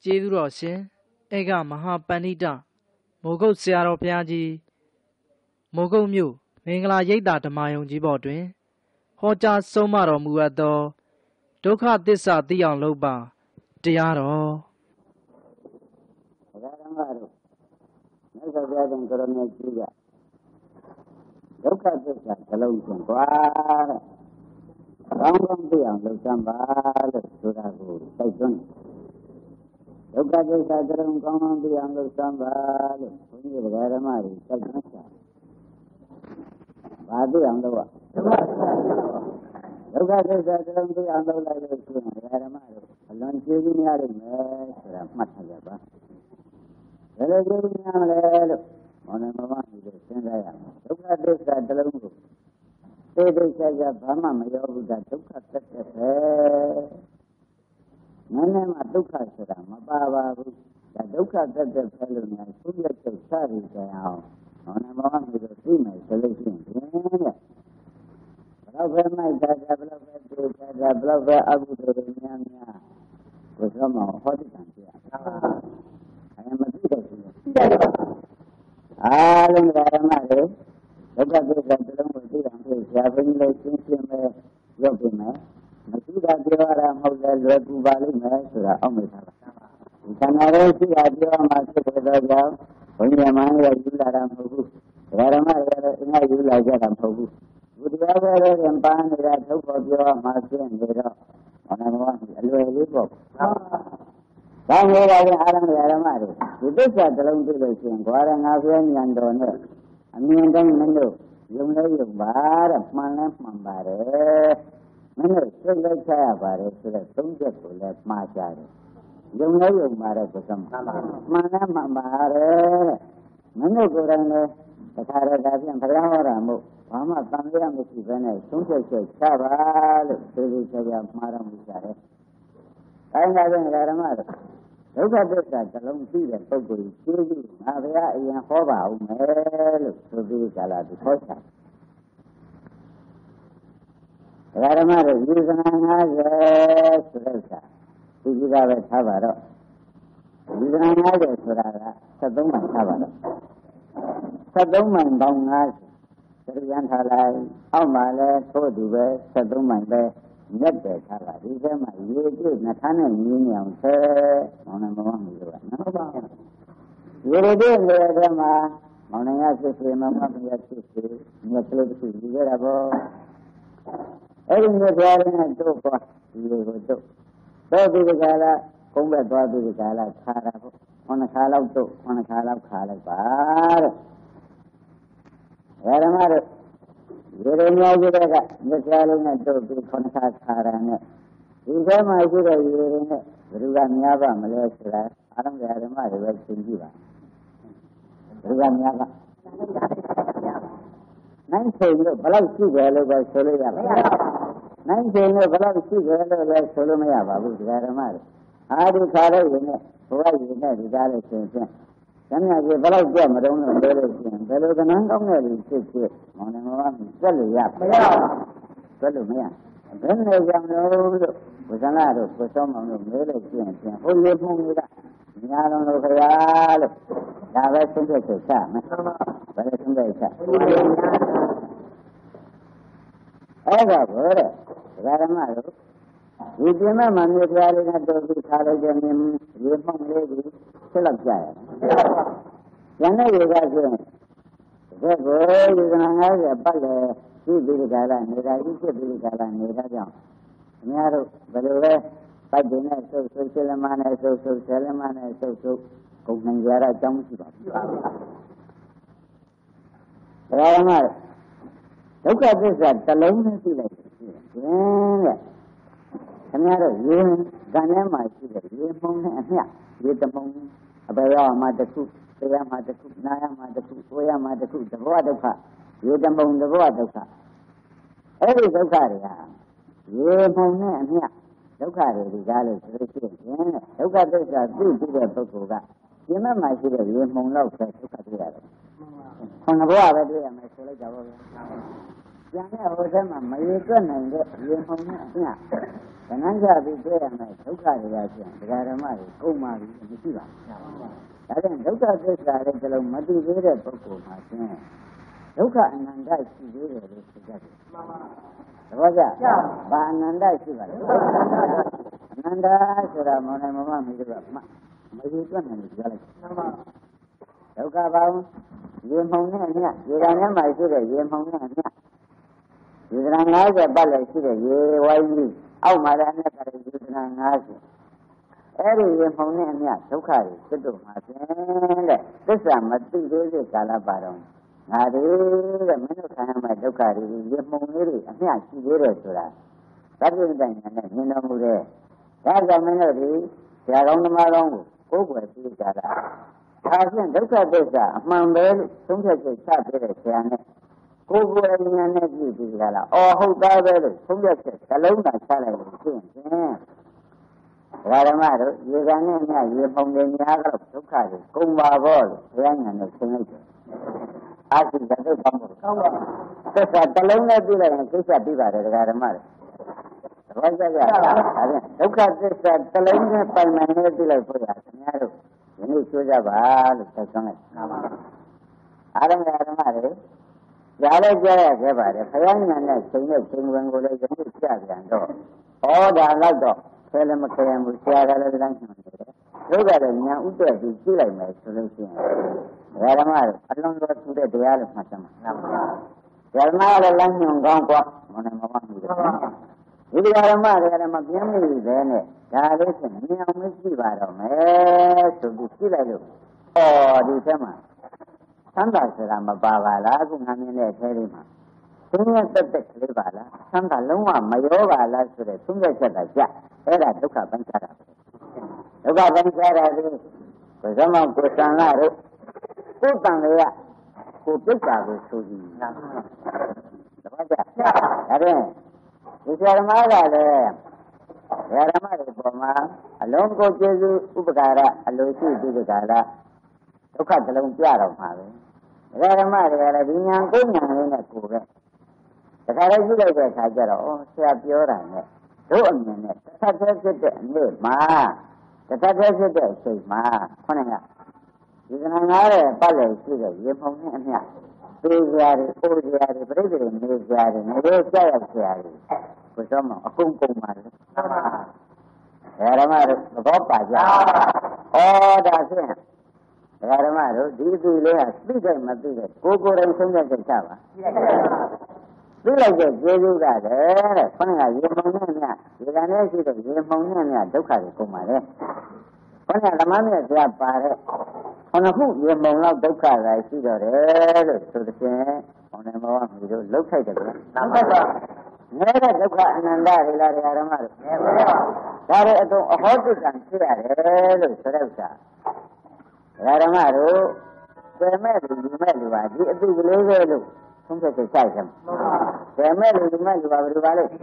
ကျေးဇူးတော်ရှင်ဧကမဟာပန္နိတမိုးကုတ်ဆရာတော်ဘုရားကြီးမိုးကုတ်မြို့မင်္ဂလာရိပ်သာဓမ္မယုံကြီးပေါ်တွင်ဟောကြားဆုံးမတော်မူအပ်သောဒုက္ခသစ္စာသိအောင်လုပ်ပါတရားတော်ဘုရားဓမ္မတို့မြတ်စွာဘုရားရှင်ကိုရမေကြီးကဒုက္ခသစ္စာတစ်လုံးချင်းကွာတဲ့ကောင်းကောင်းသိအောင်လုပ်စမ်းပါလို့ဆိုတာကိုတိုက်တွန်းဒုက္ခသစ္စာတစ်လုံးကောင်းကောင်းသိအောင်လုပ်စမ်းပါလို့ဘုန်းကြီးဓမ္မတွေတိုက်တွန်းတာဘာသိအောင်လုပ်ဒုက္ခသစ္စာတစ်လုံးသိအောင်လုပ်လိုက်လို့ရှိရင်ဓမ္မတို့အလွန်ကျေးဇူးများလိမ့်မယ်ဆိုတာမှတ်ထားကြပါဘယ်လိုကျေးဇူးများမလဲလို့မောင်နှမကြီးတို့စဉ်းစားရမယ်ဒုက္ခသစ္စာတစ်လုံးကိုသေဒိဋ္ဌကဘာမှမရောဘူးဒါဒုက္ခသက်သက်ပဲနည်းနည်းမှဒုက္ခဆိုတာမပါပါဘူးဒါဒုက္ခသက်သက်ပဲလို့များသူ့ရဲ့စိတ်ချရကြအောင်မောင်နှမကြီးတို့သိမယ်ဆိုလို့ရှိရင်ဘယ်လောက်ပဲမိုက်တာဘယ်လောက်ပဲတွေ့တာဘယ်လောက်ပဲအကုသိုလ်တွေများများကိုယ်ဆုံးမဟောတိတံပြအဲ့မသိတော့ဘူးအားလုံးဓမ္မတွေဒုက္ခသစ္စာတစ်လုံးကိုသိအောင်လို့ဆရာဘုန်းကြီးလည်းရှင်းရှင်းပဲပြောပြမယ်မရှိတာပြောရတာမဟုတ်လဲလွယ်ကူပါလိမ့်မယ်ဆိုတာအောက်မေ့ထားပါဒီခန္ဓာရဲ့ရှိတာပြောမှဖြစ်တဲ့တော့ကြောင့်ဘုန်းကြီးမှလည်းယူလာတာမဟုတ်ဘူးဓမ္မတွေလည်းအငါယူလာကြတာမဟုတ်ဘူးဒီတရားပဲလည်းပန်းနေတာထုတ်ဖို့ပြောမှဖြစ်နေတော့ဘာမှမဟုတ်အလွယ်လေးပေါ့ဘာလို့လဲဆိုအားလုံးဓမ္မတွေဒီသစ္စာတစ်လုံးသိလို့ရှိရင်ကွာရငါပြောဉာဏ်တော်နဲ့အမြင်တိုင်းမင်းတို့ယုံလဲယုံပါတဲ့မှန်လဲမှန်ပါတယ်မင်းတို့စိတ်လိုက်ချရပါတယ်ဆိုတဲ့သုံးချက်ကိုလည်းမှားကြတယ်ယုံလဲယုံပါတဲ့ကိုယ်ကမှန်လဲမှန်ပါတယ်မင်းတို့ကိုယ်တိုင်လည်းတခါတည်းကပြန်ဘုရားဟောတာမို့ဘာမှတန်ရမရှိဘဲနဲ့သုံးချက်ချက်ချပါလို့သေသေးချာချာမှားတော်မူကြတယ်အဲဒါကြောင့်ဓမ္မတို့ဒုက္ခသစ္စာတစ်လုံးသိတဲ့ပုဂ္ဂိုလ်ကြီးကျေးဇူးငါဘုရားအရင်ဟောပါဦးမယ်လို့ဆိုပြီးကြလာဒီဟောချာဓမ္မတို့ဒီသနာ50ဆိုတဲ့စာဒီကြီးကပဲထားပါတော့ဒီသနာ50ဆိုတာက73မှန်ထားပါတော့73မှန်ပေါင်း50သတိရန်ထားလိုက်အောက်မှာလည်းထို့သူပဲ73မှန်ပဲမြတ်တယ်ထားပါဒီထဲမှာရေပြည့်နှခမ်းနဲ့ညင်းညောင်ဆဲမောင်နှမမျိုးကနော်ပါရေပြည့်နေတဲ့ထဲမှာမောင်နှမဖြစ်စေမမမရဖြစ်စေမြတ်ကလေးတစ်ခုယူခဲ့တာပေါ့အဲ့ဒီမြတ်စွာဘုရားတို့ပေါ့ဒီလိုကိုတို့ဒီကလာကုန်းဘက်သွားပြီးဒီကလာခါတာပေါ့9ခါလောက်တို့9ခါလောက်ခါလိုက်ပါတဲ့ဓမ္မတို့ရေရမြောက်ကြတဲ့ကမြတ်စွာဘုရားနဲ့တို့ပြီး9ခါခါရနဲ့ဒီထဲမှာရှိတဲ့ရေတွေနဲ့ဘယ်သူကများပါမလဲဆိုတာအားလုံးဓမ္မတွေပဲသင်ကြည့်ပါဘယ်သူကများပါနိုင်ချိန်လို့ဘယ်လောက်ရှိတယ်လို့ပဲဆိုလို့ရပါဘူးနိုင်ချိန်လို့ဘယ်လောက်ရှိတယ်လို့လည်းဆိုလို့မရပါဘူးဓမ္မတွေအာဒီခါလေးတွေနဲ့ဘဝရည်နဲ့ဒီကားလေးရှင်ဖြင့်ကျမ်းစာကြီးဘယ်လောက်ကြက်မတုံးလို့ပြောလို့ရှိရင်ဘယ်လိုကနန်းကောင်းတဲ့လူဖြစ်ဖြစ်မောင်နှမကပြက်လို့ရမရပြက်လို့မရဘယ်နဲ့ကြောင့်လို့ဘုဇနာတို့ကိုစောမောင်တို့မေးလို့ရှိရင်ဟိုရေဖုံးကြီးကညာတော်လို့ခရားလို့ဒါပဲဆုံးဖြတ်ချက်ချမယ်ဘယ်လိုဆုံးဖြတ်ချက်အဲ့ဒါကိုတဲ့ဓမ္မတို့ဒီပြင်းမဲ့မှမြေပြားလေးနဲ့တို့ပြီးခါလိုက်တဲ့မြင်ရေဖုံးလေးကြီးဆက်လောက်ကြရတယ်ကျန်တဲ့ရေကဆိုရင်ဒီကိုဒီကနေ့50ပတ်လေဒီဒီကလာနေတာဤဖြစ်ဒီကလာနေတာကြောင့်အများတို့ဘယ်လိုလဲပိုက်တင်နဲ့ဆုပ်ဆုပ်ဆယ်လမနဲ့ဆုပ်ဆုပ်ဆယ်လမနဲ့ဆုပ်ဆုပ်ကုန်နိုင်ကြတာအကြောင်းမရှိပါဘူး။ဒါမှဒုက္ခသစ္စာတစ်လုံးနဲ့သိလိုက်ရှင်တဲ့ခင်ဗျားတို့ရေကံထဲမှာရှိတဲ့ရေမှုန်နဲ့အမျှရေတမုံအပေရောမှာတစ်ခုတရားမှာတစ်ခုနာယမှာတစ်ခုကိုရမှာတစ်ခုတဘောဒုက္ခရေတမုံတဘောဒုက္ခအဲ့ဒီဒုက္ခတွေကရေမှုန်နဲ့အမျှဒုက္ခတွေဒီကားလို့ဆိုလို့ရှိရင်ဒုက္ခသစ္စာသိပြီးတဲ့ပုဂ္ဂိုလ်ကဒီမဲ့မှာရှိတဲ့ရေမှုန်လောက်ပဲဒုက္ခတွေ့ရတယ်။ခန္ဓာဘဝပဲတွေ့ရမယ်ဆိုလိုက်ကြပါဗျာ။ပြန်တဲ့ဟိုထဲမှာမရေတွက်နိုင်တဲ့ရေမှုန်နဲ့အမျှခဏကြပြီးတွေ့ရမယ်ဒုက္ခတွေရခြင်းဒကာဓမ္မတွေကုန်ပါပြီမရှိပါဘူး။ဒါကြောင့်ဒုက္ခသစ္စာရဲ့ဒီလိုမသိသေးတဲ့ပုဂ္ဂိုလ်မှာချင်းဒုက္ခအနန္တရှိသေးတယ်လို့ဆိုကြတယ်။မှန်ပါ။သဘောကျ။ဘာအနန္တရှိပါလဲ။အနန္တဆိုတာမောင်နိုင်မမမိတို့ကမရေတွက်နိုင်လို့ပြောလိုက်။မှန်ပါ။ဒုက္ခပေါင်းရေမှုန်နဲ့အမျှရေကံထဲမှာရှိတဲ့ရေမှုန်နဲ့အမျှဒီကံ50ပတ်လည်းရှိတဲ့ရေဝိုင်းကြီးအောက်မှာလည်းနဲ့ကလေးဒီကံ50အဲ့ဒီရေမှုန်နဲ့အမျှဒုက္ခတွေဖြစ်တော့မှာဖြင့်တဲ့သစ္စာမသိသေးတဲ့ကာလပါတော့ငါတွေတဲ့မင်းတို့ခံရမယ့်ဒုက္ခတွေရေမှုန်လေးတွေအမျှရှိသေးတယ်ဆိုတာသတ္တိတိုင်နဲ့မြင်တော်မူတဲ့ဒါကြောင့်မင်းတို့ဒီဆရာကောင်းသမားကောင်းကိုကိုယ်ွယ်သိကြတာဒါဖြင့်ဒုက္ခသစ္စာအမှန်ပဲလို့သုံးဖြတ်ချက်ချပြတဲ့ဆရာနဲ့ကိုယ်ကိုယ်ဉာဏ်နဲ့ကြည့်ပြီးကြလားအော်ဟုတ်သားပဲလို့သုံးဖြတ်ချက်ဇလုံးသာချလိုက်လို့ရှင်းရင်ဓမ္မတို့ရေကံနဲ့အမျှရေပုံတွေများတော့ဒုက္ခတွေကုန်ပါတော့လို့ဘုရားဉာဏ်နဲ့ရှင်းလိုက်တယ်အာရှိတဲ့ဒုက္ခမို့ကောင်းပါသစ္စာတစ်လုံးနဲ့ပြလိုက်ရင်ကိစ္စပြီးပါတယ်ဓမ္မတို့သဘောကျကြဒါဖြင့်ဒုက္ခသစ္စာတစ်လုံးနဲ့ပိုင်မှန်နဲ့ပြလိုက်ဖို့ရခင်ဗျားတို့ဒီနေ့ပြောကြပါလို့ဆက်ဆုံးလိုက်မှန်ပါအားလုံးဓမ္မတွေကြားလဲကြားရခဲ့ပါတယ်ဘုရားဉာဏ်နဲ့ချိန်တဲ့ချိန်ဝင်ကိုလည်းယနေ့ပြပြန်တော့ဩဒါလောက်တော့ဆယ်လည်းမခဲဘူးဆရာကလည်းတိုင်းရှင်နေတယ်ဒုက္ခတဲ့ဉာဏ်ဥတ္တပြီးကြည့်လိုက်မယ်ဆိုလို့ရှိရင်ဓမ္မတို့အလုံးစုံထူတဲ့တရားလို့မှတ်သမှာမှန်ပါဓမ္မလည်းလမ်းညွန်ကောင်းกว่าမနဲ့မမမှုတယ်ဒီဓမ္မတွေကလည်းမပြင်းမိသေးနဲ့ဒါလေးဖြင့်ဉာဏ်မရှိပါတော့မယ်ဆိုပြီးကြည့်လိုက်လို့ဩဒီထဲမှာသံသာဆိုတာမပါပါလားအခုငါမြင်တဲ့အထဲလေးမှာသင်ရဲ့တက်တက်ကလေးပါလားသံသာလုံးဝမရောပါလားဆိုတဲ့သုံးချက်ချက်ကကြအဲ့ဒါဒုက္ခပঞ্ချတာဒုက္ခပញ្ချတာဒီဘယ်မှာကိုယ်ဆံလာတော့ကိုယ်တန်လေးကကိုယ်ပြစ်တာကိုဆိုကြည့်နာတပတ်ကြဒါဖြင့်ဒီဆရာဓမ္မကလည်းဆရာဓမ္မတွေပေါ်မှာအလုံးကိုကျေစုဥပကာရအလိုရှိပြီးဒီကလာဒုက္ခတလုံးပြတော့မှာပဲဓမ္မတွေကလည်းဒီညာကိုညာလေးနဲ့ကိုပဲတခါလေးကြည့်လိုက်တဲ့အခါကျတော့ဆရာပြောတာနဲ့တို့အမြင်နဲ့တစ်ခါတည်းဖြစ်တဲ့အနည်းမှာတစ်ခါတည်းဖြစ်တဲ့အချိန်မှာခေါင်းကဒီကနေ့ငားတဲ့ပတ်လည်ရှိတဲ့ရေပုံနဲ့အမျှသေးကြရတယ်၊ပိုးကြရတယ်၊ပြိတ္တိနေကြရတယ်၊ငရေကြောက်ရကြရတယ်ကိုစောမအကုန်ကုန်ပါလေဓမ္မတို့သဘောပါကြဒါဖြင့်ဓမ္မတို့ဒီသူလေးကသိတဲ့မသိတဲ့ကိုယ်ကိုယ်တိုင်ဆုံးဖြတ်ချက်ချပါသိလိုက်တဲ့ကျေစုကတဲ့ခေါင်းကရေမုံနဲ့မြဒီကနေ့ရှိတဲ့ရေမုံနဲ့မြဒုက္ခတွေကုန်ပါလေခေါင်းကဓမ္မမြတ်ကြားပါတဲ့ခဏခုရေမုံလောက်ဒုက္ခတွေရှိတော့တယ်လို့ဆိုတဲ့ဘောင်းနေမောကမိတို့လှုပ်ထိုက်တယ်ဗျာနောက်ပါငဲတဲ့ဒုက္ခအနန္တတွေလားဓမ္မတို့ငဲပါဒါတွေအကုန်အဟောတိကံဖြစ်ရတယ်လို့ဆိုတဲ့ဥစ္စာဓမ္မတို့ပြမဲ့လူယူမဲ့လူပါဒီအတိကလေးပဲလို့သုံးချက်ချက်ဆိုင်တယ်ပြမဲ့လူယူမဲ့လူပါဘယ်လိုပါလဲ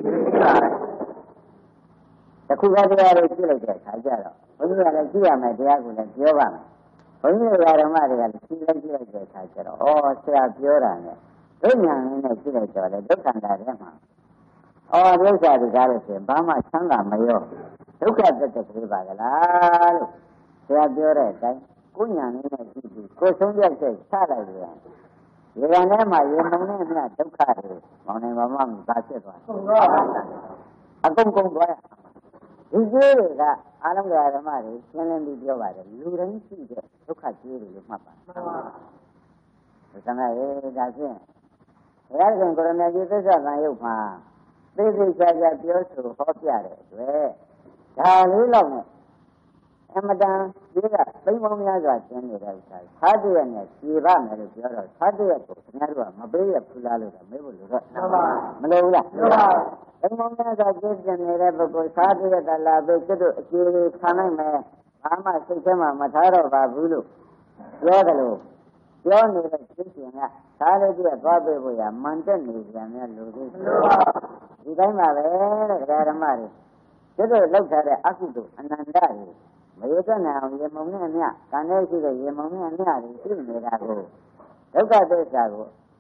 တခုကတရားလေးကြည့်လိုက်တဲ့အခါကျတော့ဘုန်းကြီးကလည်းကြည့်ရမယ်တရားကိုလည်းပြောပါမယ်ဘုန်းကြီးဓမ္မတွေကလည်းကြည့်လိုက်တဲ့အခါကျတော့ဆရာပြောတာနဲ့ဒုညာရင်းနဲ့ကြည့်လိုက်တော့လေဒုက္ခန္တာထဲမှာဒုက္ခဒီကားလို့ဆိုရင်ဘာမှချမ်းသာမရောဒုက္ခသက်သက်ကလေးပါကလားလို့ဆရာပြောတဲ့အတိုင်းကိုညာနဲ့ကြည့်ပြီးကိုဆုံးဖြတ်ချက်ချလိုက်ရင်ဒီကနေ့မှရေမုံနဲ့မြဒုက္ခတွေမောင်နေမမမသာဖြစ်သွားတယ်အကုန်ကုန်သွားရဒီကျေးတွေကအားလုံးဓမ္မတွေရှင်းလင်းပြီးပြောပါတယ်လူတိုင်းရှိတဲ့ဒုက္ခကျေးတွေလို့မှတ်ပါဒါကလည်းဒါဖြင့်ဘုရားရှင်ကိုရမကြီးသစ္စာကံရုပ်မှာသိသိချာချာပြောဆိုဟောပြတဲ့အတွက်ဒါလေးလောက်နဲ့အမတန်ဒီကသိမ်းပေါင်းများစွာကျင်းနေတဲ့ဥစ္စာသာတရနဲ့ဖြေပါမယ်လို့ပြောတော့သာတရကိုခင်ဗျားတို့ကမပေးရဘူးလားလို့တော့မေးဖို့လိုတော့မလိုဘူးလားသိမ်းပေါင်းများစွာကျင်းနေတဲ့ပုဂ္ဂိုလ်သာတရကလာပြီးကျွတ်တို့အခြေခံနိုင်မယ်ဘာမှစိတ်ထဲမှာမထားတော့ပါဘူးလို့ပြောတယ်လို့ပြောနေတဲ့သိရှင်ကသာလေးပြသွားပေးဖို့ရမန်တက်နေကြများလူသေးတယ်ဒီတိုင်းပါပဲတဲ့ဓမ္မတွေကျွတ်တို့လောက်ထားတဲ့အကုသိုလ်အနန္တတွေမရတဲ့နာအောင်ရေမုံနဲ့အမျှကံနဲ့ရှိတဲ့ရေမုံနဲ့အမျှတွေရှိနေတာကိုဒုက္ခသစ္စာကို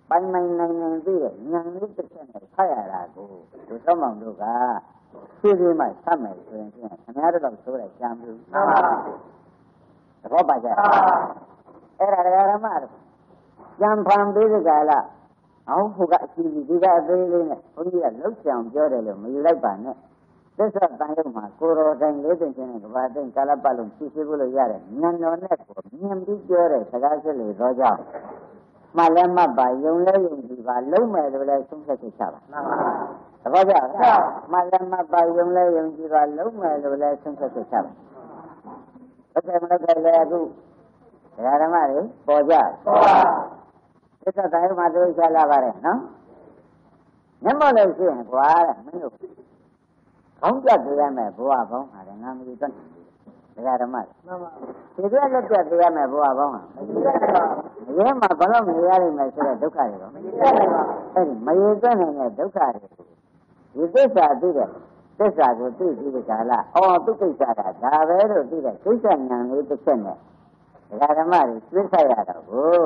ပိုင်ပိုင်နိုင်နိုင်ပြီးတဲ့ဉာဏ်လေးတစ်ချက်နဲ့ဖတ်ရတာကိုသူသောမောင်တို့ကဖြည်းဖြည်းမှသတ်မယ်ဆိုရင်ခင်ဗျားတို့တော့ဆိုလိုက်ကြမ်းဘူးမှန်ပါသဘောပါကြအဲ့ဒါဓမ္မတို့ကြံဖန်ပြီးကြလားအောင်ဖို့ကအစီအစီဒီကအသေးလေးနဲ့ဘုန်းကြီးကလှုပ်ဆောင်ပြောတယ်လို့မယူလိုက်ပါနဲ့သစ္စာတန်ရုံမှာကိုရောတိုင်းလေးသိချင်းနဲ့ကဘာသိကာလပတ်လုံးဖြည့်ရှင်းဖို့လို့ရတယ်ဉာဏ်တော်နဲ့ကိုမြင်ပြီးပြောတဲ့စကားစစ်လေတော့ကြောင့်မှလည်းမှတ်ပါယုံလဲယုံကြည်ပါလုံးမယ်လို့လည်းဆုံးဖြတ်ချက်ချပါမှန်ပါသဘောကျလားမှလည်းမှတ်ပါယုံလဲယုံကြည်ပါလုံးမယ်လို့လည်းဆုံးဖြတ်ချက်ချပါဟုတ်ကဲ့မလို့လည်းအခုဓမ္မတွေပေါ်ကြပေါ်ပါသစ္စာတန်ရုံမှာတွေ့ချလာပါတယ်နော်မျက်မှောက်လို့ရှိရင်ကွာတဲ့မင်းတို့ခေါင်းပြတ်သေးရမယ်ဘဝပေါင်းဟာလည်းငါမကြည့်တော့ဓမ္မတွေမှန်ပါဒီကလက်ပြတ်သေးရမယ်ဘဝပေါင်းဟာမကြည့်တော့အရင်မှဘလို့မရနိုင်မယ်ဆိုတဲ့ဒုက္ခတွေတော့မကြည့်တော့အဲ့ဒီမရတဲ့နိုင်တဲ့ဒုက္ခတွေဒီသစ္စာသိတဲ့သစ္စာကိုသိပြီးဒီကလာသူကိစ္စကဒါပဲလို့သိတဲ့ကိစ္စဉာဏ်လေးတစ်ချက်နဲ့ဓမ္မတွေသိဆက်ရတော့ကို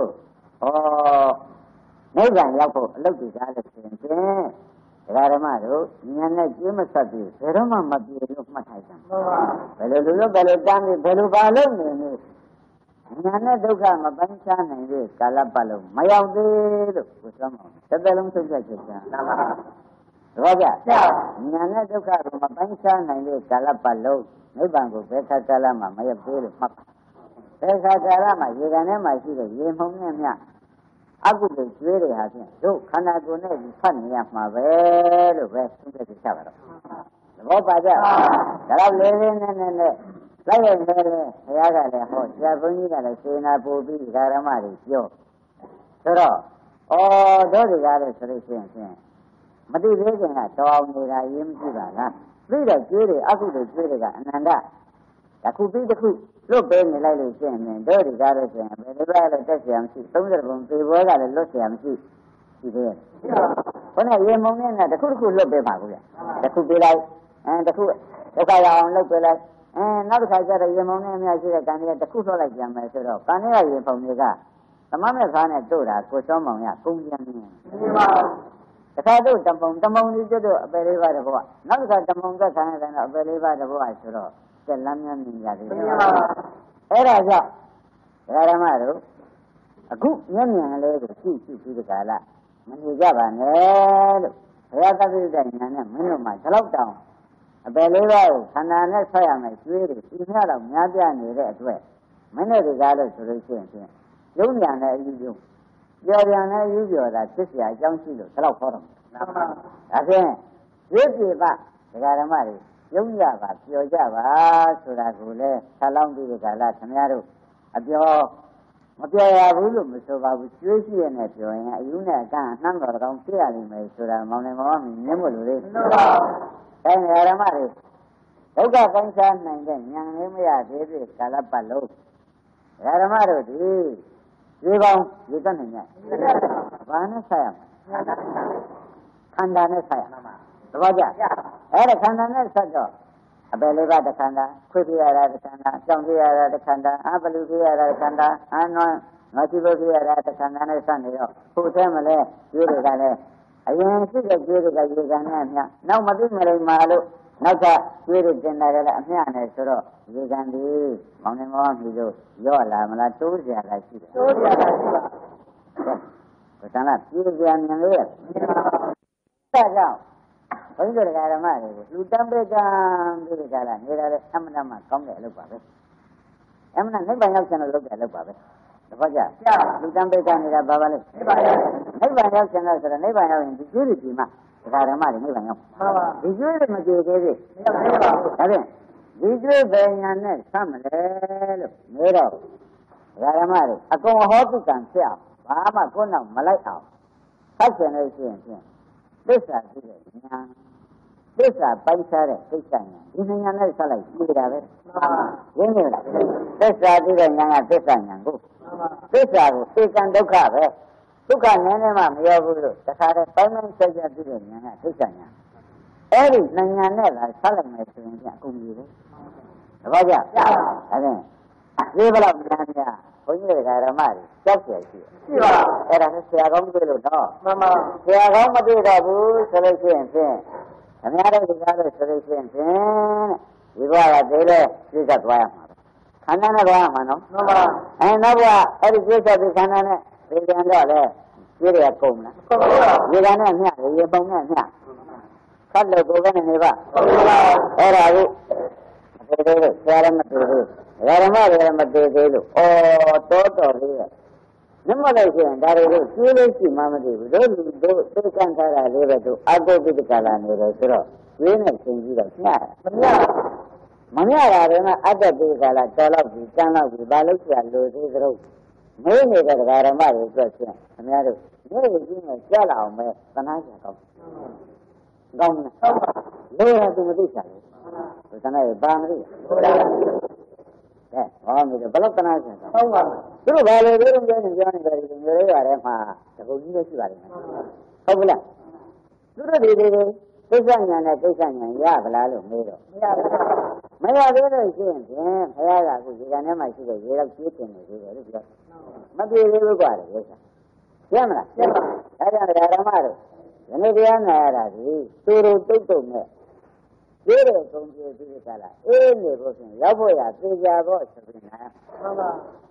နိဗ္ဗာန်ရောက်ဖို့အလုပ်ကြည့်ကြလို့ဆိုရင်ဓမ္မတို့ဉာဏ်နဲ့ကျင်းမဆက်ပြီးဘယ်တော့မှမပြေလို့မှတ်ထားကြဘယ်လိုလူလို့ဘယ်လိုတမ်းပြီးဘယ်လိုပါလို့နေနေဉာဏ်နဲ့ဒုက္ခမပိုင်းခြားနိုင်တဲ့ကာလပတ်လုံးမရောက်သေးလို့ကိုယ်ဆုံးအောင်တစ်သက်လုံးသိချက်ချက်ချာသဘောကျဉာဏ်နဲ့ဒုက္ခကိုမပိုင်းခြားနိုင်တဲ့ကာလပတ်လုံးနိဗ္ဗာန်ကိုဘယ်ခါကာလမှမရောက်သေးလို့မှတ်ပါဘယ်ခါကာလမှရေကန်ထဲမှာရှိတဲ့ရေမှုန်နဲ့မြအကုသိုလ်ကျွေးတွေဟာဖြင့်တို့ခန္ဓာကိုယ်နဲ့ဒီဖတ်နေရမှာပဲလို့ပဲသိချက်ချပါတော့သဘောပါကြဒါတော့လေးလေးနဲ့လိုက်ရနေတယ်ဘုရားကလည်းဟောဆရာဘုန်းကြီးကလည်းစေနာပူပြီးဓမ္မတွေပြောဆိုတော့တို့တွေကလည်းဆိုလို့ရှိရင်မသိသေးခင်ကတော်အောင်နေတာရေးမရှိပါလားသိတဲ့ကျွေးတွေအကုသိုလ်ကျွေးတွေကအနန္တတစ်ခုပြီးတစ်ခုလွတ်ပေးနေလိုက်လို့ရှိရင်တို့တွေကားလို့ရှိရင်ဘယ်လိုပဲလို့တက်เสียမရှိ30ပုံသေဘောကလည်းလွတ်เสียမရှိရှိသေးတယ်ဘုန်းကရေမုံနဲ့တစ်ခုတစ်ခုလွတ်ပေးပါဘူးလေတစ်ခုပေးလိုက်တစ်ခုဒုက္ခရအောင်လွတ်ပေးလိုက်နောက်တစ်ခါကျတော့ရေမုံနဲ့အများရှိတဲ့ကံတွေတစ်ခုလွတ်လိုက်ပြန်မယ်ဆိုတော့ကံတွေကရေပုံတွေကသမမဲ့ခါနဲ့တို့တာကိုစောမောင်ရကုန်ပြန်နေပါတခါတို့တမုံကြီးတို့အပယ်လေးပါးတဘောနောက်တစ်ခါတမုံသက်ခံရတဲ့အပယ်လေးပါးတဘောဆိုတော့ကျက်လမ်းများမြင်ကြသေးတယ်အဲ့ဒါကြောင့်ဓမ္မတို့အခုမျက်မြင်လေးကိုကြည့်ပြီးဒီကလာမနေကြပါနဲ့လို့ဘုရားသတိတဲ့ဉာဏ်နဲ့မင်းတို့မှဒီလောက်တောင်အပယ်လေးပါးကိုခန္ဓာနဲ့ဆက်ရမယ်ကျွေးတယ်ဒီများတော့များပြနေတဲ့အတွက်မင်းတို့ဒီကားလို့ဆိုလို့ရှိရင်ရုံးညာနဲ့အယူကျုံပြော်ပြန်နဲ့အယူပြော်တာဖြစ်เสียအကြောင်းရှိလို့ဒီလောက်ခေါ်တော့ဒါဖြင့်ရွေးပြပါဓမ္မတွေရုံးကြပါပျော်ကြပါဆိုတာကိုလည်းဆက်လောင်းပြီးဒီကလာခင်ဗျားတို့အပြောမပြောရဘူးလို့မဆိုပါဘူးကျွေးရှိရနဲ့ပြောရင်အယူနဲ့အကန့်နှမ်းတော်ကောင်းသိရလိမ့်မယ်ဆိုတာမောင်နေမောင်မြင်မြင်မို့လို့လေဒါနဲ့ဓမ္မတွေဒုက္ခကိုင်းစားနိုင်တဲ့ဉာဏ်လေးမရသေးသေးကာလပတ်လုံးဓမ္မတို့ဒီဒီပေါင်းဒီတတ်နိုင်ရဲ့ဘာနဲ့ဆက်ရမလဲခန္ဓာနဲ့ဆက်ရမှာသဘောကျအဲ့ဒါခန္ဓာနဲ့ဆက်တော့အပယ်လေးပါးတခန္ဓာခွေးပြရတာတခန္ဓာကြောင်ပြရတာတခန္ဓာအပလူပြရတာတခန္ဓာနွားငါချိဖို့ပြရတာတခန္ဓာနဲ့ဆက်နေတော့ဖို့ထဲမလဲကျွေးတွေကလည်းအရင်ရှိတဲ့ကျွေးတွေကရေကန်နဲ့အမျှနောက်မသိမလိမ္မာလို့နောက်ကကျွေးတွေတင်လာတယ်အမျှနဲ့ဆိုတော့ရေကန်ဒီမောင်နေမောင်ပြီးလို့ရော့လာမလားတိုးစရာလားရှိတယ်တိုးစရာလားရှိပါဘုရားကပြေးပြန်မြင်လို့ရဒါကြောင့်ဘုန်းကြီးတို့ဓမ္မတွေကိုလူတံပေကံပြီးဒီကလာနေတာလေအမှန်တမ်းကောင်းတဲ့အလုပ်ပါပဲအမှန်နိဗ္ဗာန်ရောက်ချင်လို့လုပ်တဲ့အလုပ်ပါပဲသဘောကျလူတံပေကံနေတာဘာပါလဲနိဗ္ဗာန်ရောက်ချင်လို့ဆိုတော့နိဗ္ဗာန်ရောက်ရင်ဒီကျွေးတွေဒီမှာဓမ္မတွေနိဗ္ဗာန်ရောက်ဒီကျွေးတွေမကျေသေးဘူးမရောက်သေးပါဘူးဒါဖြင့်ဒီကျွေးဘယ်ညာနဲ့ဆမ်းမလဲလို့နေတော့ဓမ္မတွေအကုန်ဟောတုကံဖြစ်အောင်ဘာမှကိုယ်နောက်မလိုက်အောင်ဆက်ရှင်လို့ရှိရင်သစ္စာသိတဲ့ဉာဏ်သစ္စာပိုင်းခြားတဲ့ကိစ္စဉာဏ်ဒီဉာဏ်နဲ့ဆက်လိုက်ပြီးတာပဲရင်းနေလားသစ္စာသိတဲ့ဉာဏ်ကသစ္စာဉာဏ်ကိုသစ္စာကိုဧကံဒုက္ခပဲဒုက္ခနည်းနည်းမှမရောဘူးလို့တခါတည်းပိုင်းပိုင်းဆက်ဆက်သိတဲ့ဉာဏ်ကသစ္စာဉာဏ်အဲ့ဒီဉာဏ်နဲ့လာဆက်လိုက်မယ်ဆိုရင်အကုန်ကြီးပဲသဘောကျဒါဖြင့်လေးဘလောက်များများဘုန်းကြီးတွေကဓမ္မတွေကြောက်เสียရှိတယ်ရှိပါအဲ့ဒါနဲ့ဆရာကောင်းတွေ့လို့တော့မှန်ပါဆရာကောင်းမတွေ့တော့ဘူးဆိုလို့ရှိရင်ဖြင့်အများတို့ဒီကားလို့ဆိုလို့ရှိရင်ဖြင့်ဒီဘဝကသေးလဲပြည့်စက်သွားရမှာခန္ဓာနဲ့သွားရမှာနော်မှန်ပါနောက်ဘဝအဲ့ဒီပြည့်စက်ပြီးခန္ဓာနဲ့ဒီကြံတော့လေပြည့်ရကုန်လားကုန်ပါဘူးဒီကနေ့မျှရေပုံနဲ့မျှခတ်လို့ကိုယ်ကနေပါအဲ့ဒါကိုအသေးသေးဆရာလည်းမတွေ့ဘူးဓမ္မတွေလည်းမတွေ့သေးလို့တော်လေးရဲ့နမလို့ရှိရင်ဒါတွေကိုကျိုးလို့ရှိမှမသိဘူးတို့လူတို့သိကန့်ထားတာလေးပဲတို့အကုသိတ္တကာလနေတယ်ဆိုတော့ကျိုးနဲ့ရှင်ပြီးတော့ညှမမြတာတွေကအတ္တပိကာလတော်တော့ပြီးတန်းတော့ပြီးဘာလို့ကြာလို့သေးသလိုမေးနေတဲ့ဓမ္မတွေအတွက်ချင်းအများတို့မြေကြီးနဲ့ကြားလာအောင်ပဲသနာချင်ကောင်းကောင်းတယ်လို့ရသူမသိချင်ဘူးသနာရပါမလို့ဟောမိတယ်ဘလောက်တနာချင်ကောင်းပါသူတို့ဘာလို့ပြောနေကြနေတယ်ဒီမျိုးတွေရတယ်မှာတကူကြီးလည်းရှိပါတယ်ဟုတ်ကလားသူတို့ဒီကိစ္စညာနဲ့ကိစ္စညာရဗလားလို့မေးတော့မရသေးလို့ရှိရင်ဖြင့်ဘုရားကအခုဒီကနေ့မှရှိတဲ့ရေတော့ကျိုးတင်နေသေးတယ်လို့ပြောမပြေသေးဘူးကွာလေကိစ္စရမလားရပါဒါကြောင့်ဓမ္မတို့ယနေ့တရားနာရတာဒီသူတို့တုတ်တုံနဲ့ဒီတဲ့ကုံပြေပြီးကြလားအေးနေဖို့ဆိုရင်ရောက်ဖို့ရသေချာဖို့ဆိုရင်နာမှန်ပါ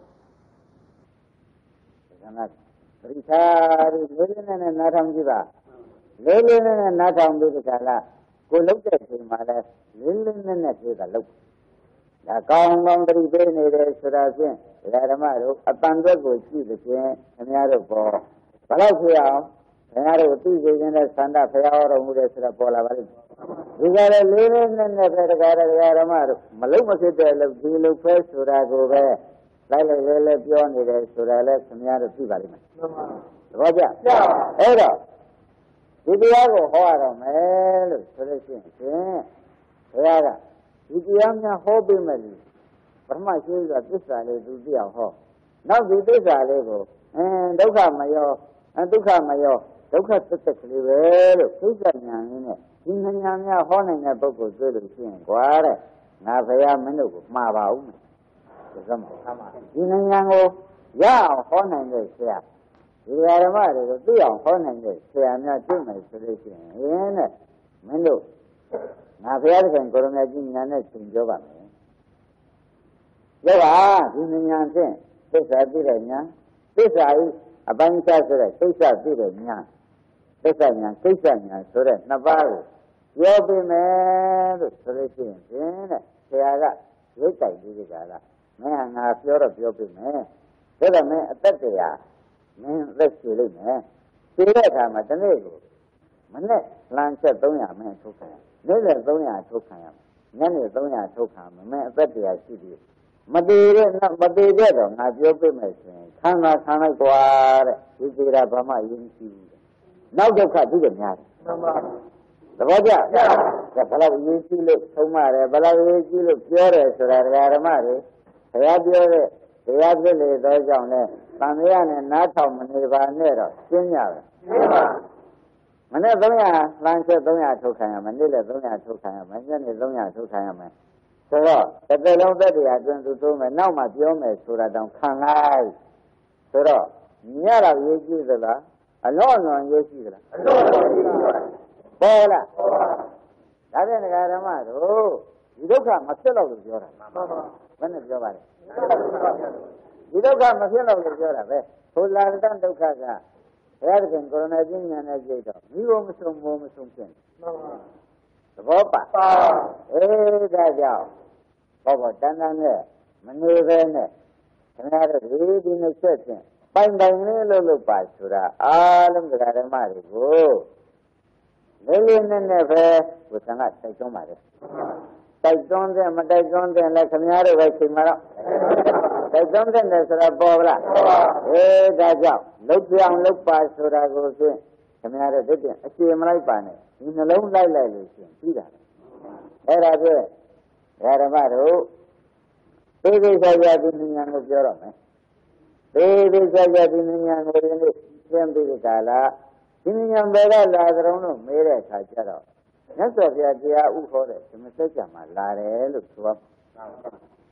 ဒါကပရိသတ်လေးလေးနဲ့နားထောင်ကြည့်ပါလေးလေးနဲ့နားထောင်ပြီးကြလားကိုလုတ်တဲ့ချိန်မှာလဲလေးလေးနဲ့ပြေတာလုတ်ဒါကောင်းကောင်းတတိပေးနေတယ်ဆိုတာဖြင့်ဓမ္မတို့အတန်အတွက်ကိုကြည့်လို့ချင်းခင်ဗျားတို့ပေါ်ဘယ်လောက်ဖြစ်အောင်ခင်ဗျားတို့သိစေခြင်းနဲ့သန္တာဖျားတော်မူတယ်ဆိုတာပေါ်လာပါလိမ့်ဒီကလည်းလေးလေးနဲ့ပဲတရားဓမ္မတို့မလုံးမဖြစ်တဲ့လို့ဒီလိုပဲဆိုတာကိုပဲလိုက်လိုက်လဲပြောနေတယ်ဆိုတာလဲခင်ဗျားတို့သိပါလိမ့်မယ်သဘောကျအဲ့တော့ဒီတရားကိုဟောရတော့မယ်လို့ဆိုလို့ရှိရင်ဘုရားကဒီတရားများဟောပေးမယ်လို့ပထမရှိကသစ္စာလေးသူသိအောင်ဟောနောက်ဒီသစ္စာလေးကိုဒုက္ခမရောဒုက္ခမရောဒုက္ခသစ္စာကလေးပဲလို့သိစ္စာဉာဏ်လေးနဲ့ဒီဉာဏ်များဟောနိုင်တဲ့ပုဂ္ဂိုလ်တွေ့လို့ရှိရင်ကွာတဲ့ငါဘုရားမင်းတို့ကိုမှားပါဦးမယ်ဒီကမှာဒီဉာဏ်ကိုရအောင်ဟောနိုင်တဲ့ဆရာဒီဓမ္မတွေကိုသိအောင်ဟောနိုင်တဲ့ဆရာများတွေ့မယ်ဆိုလို့ရှိရင်တဲ့မင်းတို့ငါဘုရားသခင်ကိုရမကြီးဉာဏ်နဲ့သင်ပြောပါမယ်ပြောပါဒီဉာဏ်ဖြင့်သစ္စာသိတဲ့ဉာဏ်သစ္စာဤအပိုင်းခြားဆိုတဲ့ကိစ္စသိတဲ့ဉာဏ်သစ္စာဉာဏ်ကိစ္စဉာဏ်ဆိုတဲ့နှစ်ပါးကိုပြောပေးမယ်လို့ဆိုလို့ရှိရင်ဖြင့်တဲ့ဆရာကရိတ်တိုင်ပြီးကြလားမင်းဟာငါပြောတော့ပြောပေးမယ်ဒါပေမဲ့အသက်တရားမင်းသက်ရှိလိမ့်မယ်ရှိတဲ့အခါမှာတနေ့ကိုမနဲ့လမ်းချက်300မင်းထုတ်ခံရနေ့လယ်300ထုတ်ခံရညနေ300ထုတ်ခံမင်းအသက်တရားရှိပြီမတည်တဲ့မတည်တဲ့တော့ငါပြောပြမယ်ဆိုရင်ခံလိုက်ကွာတဲ့ဒီသေးတာဘာမှယဉ်ရှိဘူးနောက်ဒုက္ခသိတယ်များတယ်မှန်ပါသဘောကျဘယ်လောက်ယဉ်ရှိလို့သုံးရတယ်ဘယ်လောက်ယဉ်ရှိလို့ပြောတယ်ဆိုတာဓမ္မတွေဘုရားပြောတဲ့တရားဖြစ်လေသောကြောင့်လဲသံဃာနဲ့နားထောင်မနေပါနဲ့တော့ရှင်းကြပဲရှင်းပါမနေ့300လမ်းချက်300ထုတ်ခံရမယ်နေ့လည်း300ထုတ်ခံရမယ်ညနေ300ထုတ်ခံရမယ်ဆိုတော့တစ်သက်လုံးသက်တရားအတွင်းသူသုံးမယ်နောက်မှပြောမယ်ဆိုတာတောင်ခံလိုက်ဆိုတော့ညတော့ရေးကြည့်သလားအလောအလွန်ရေးကြည့်သလားအလောအလွန်ရေးကြည့်ပါပေါ်လားပေါ်ပါဒါဖြင့်ဓမ္မတို့ဒီဒုက္ခမဖြစ်တော့လို့ပြောတာမှန်ပါဘယ်နဲ့ပြောပါလဲဒီဒုက္ခမဖြစ်တော့လို့ပြောတာပဲဘုရားတန်ဒုက္ခကဘုရားသခင်ကိုရမကြီးဉာဏ်နဲ့ကြည့်တော့မိဘမဆုံးမိုးမဆုံးဖြစ်မှန်ပါသဘောပါဒါကြောင့်ဘောတန်တန်နဲ့မနေပဲနဲ့ခင်ဗျားတို့ဒီနှစ်ချက်ဖြင့်ပိုင်လေးလို့ပါဆိုတာအားလုံးဓမ္မတွေကိုလေးလေးနဲ့ပဲဘုရားကတိုက်တွန်းပါတယ်တိုက်တွန်းတဲ့မတိုက်တွန်းတဲ့လည်းခင်ဗျားတို့ပဲချိန်မှာတော့တိုက်တွန်းတဲ့ဆိုတာပေါ်လားဒါကြောင့်လုတ်ပြောင်းလုတ်ပါဆိုတာကိုဖြင့်ခင်ဗျားတို့တည်းအခြေမလိုက်ပါနဲ့ဒီနှလုံးလိုက်လို့ရှိရင်ပြီးတာအဲ့ဒါဖြင့်ဓမ္မတို့သေသေးချာချာဒီဉာဏ်ကိုပြောတော့မယ်သေသေးချာချာဒီဉာဏ်ကိုယနေ့သင်ပြီးကြလားဒီဉာဏ်ဘယ်ကလာကြုံလို့မေးတဲ့အခါကျတော့မြတ်စွာဘုရားတရားဥဟောတဲ့ဓမ္မစကြာမှာလာတယ်လို့ဆိုရမှာ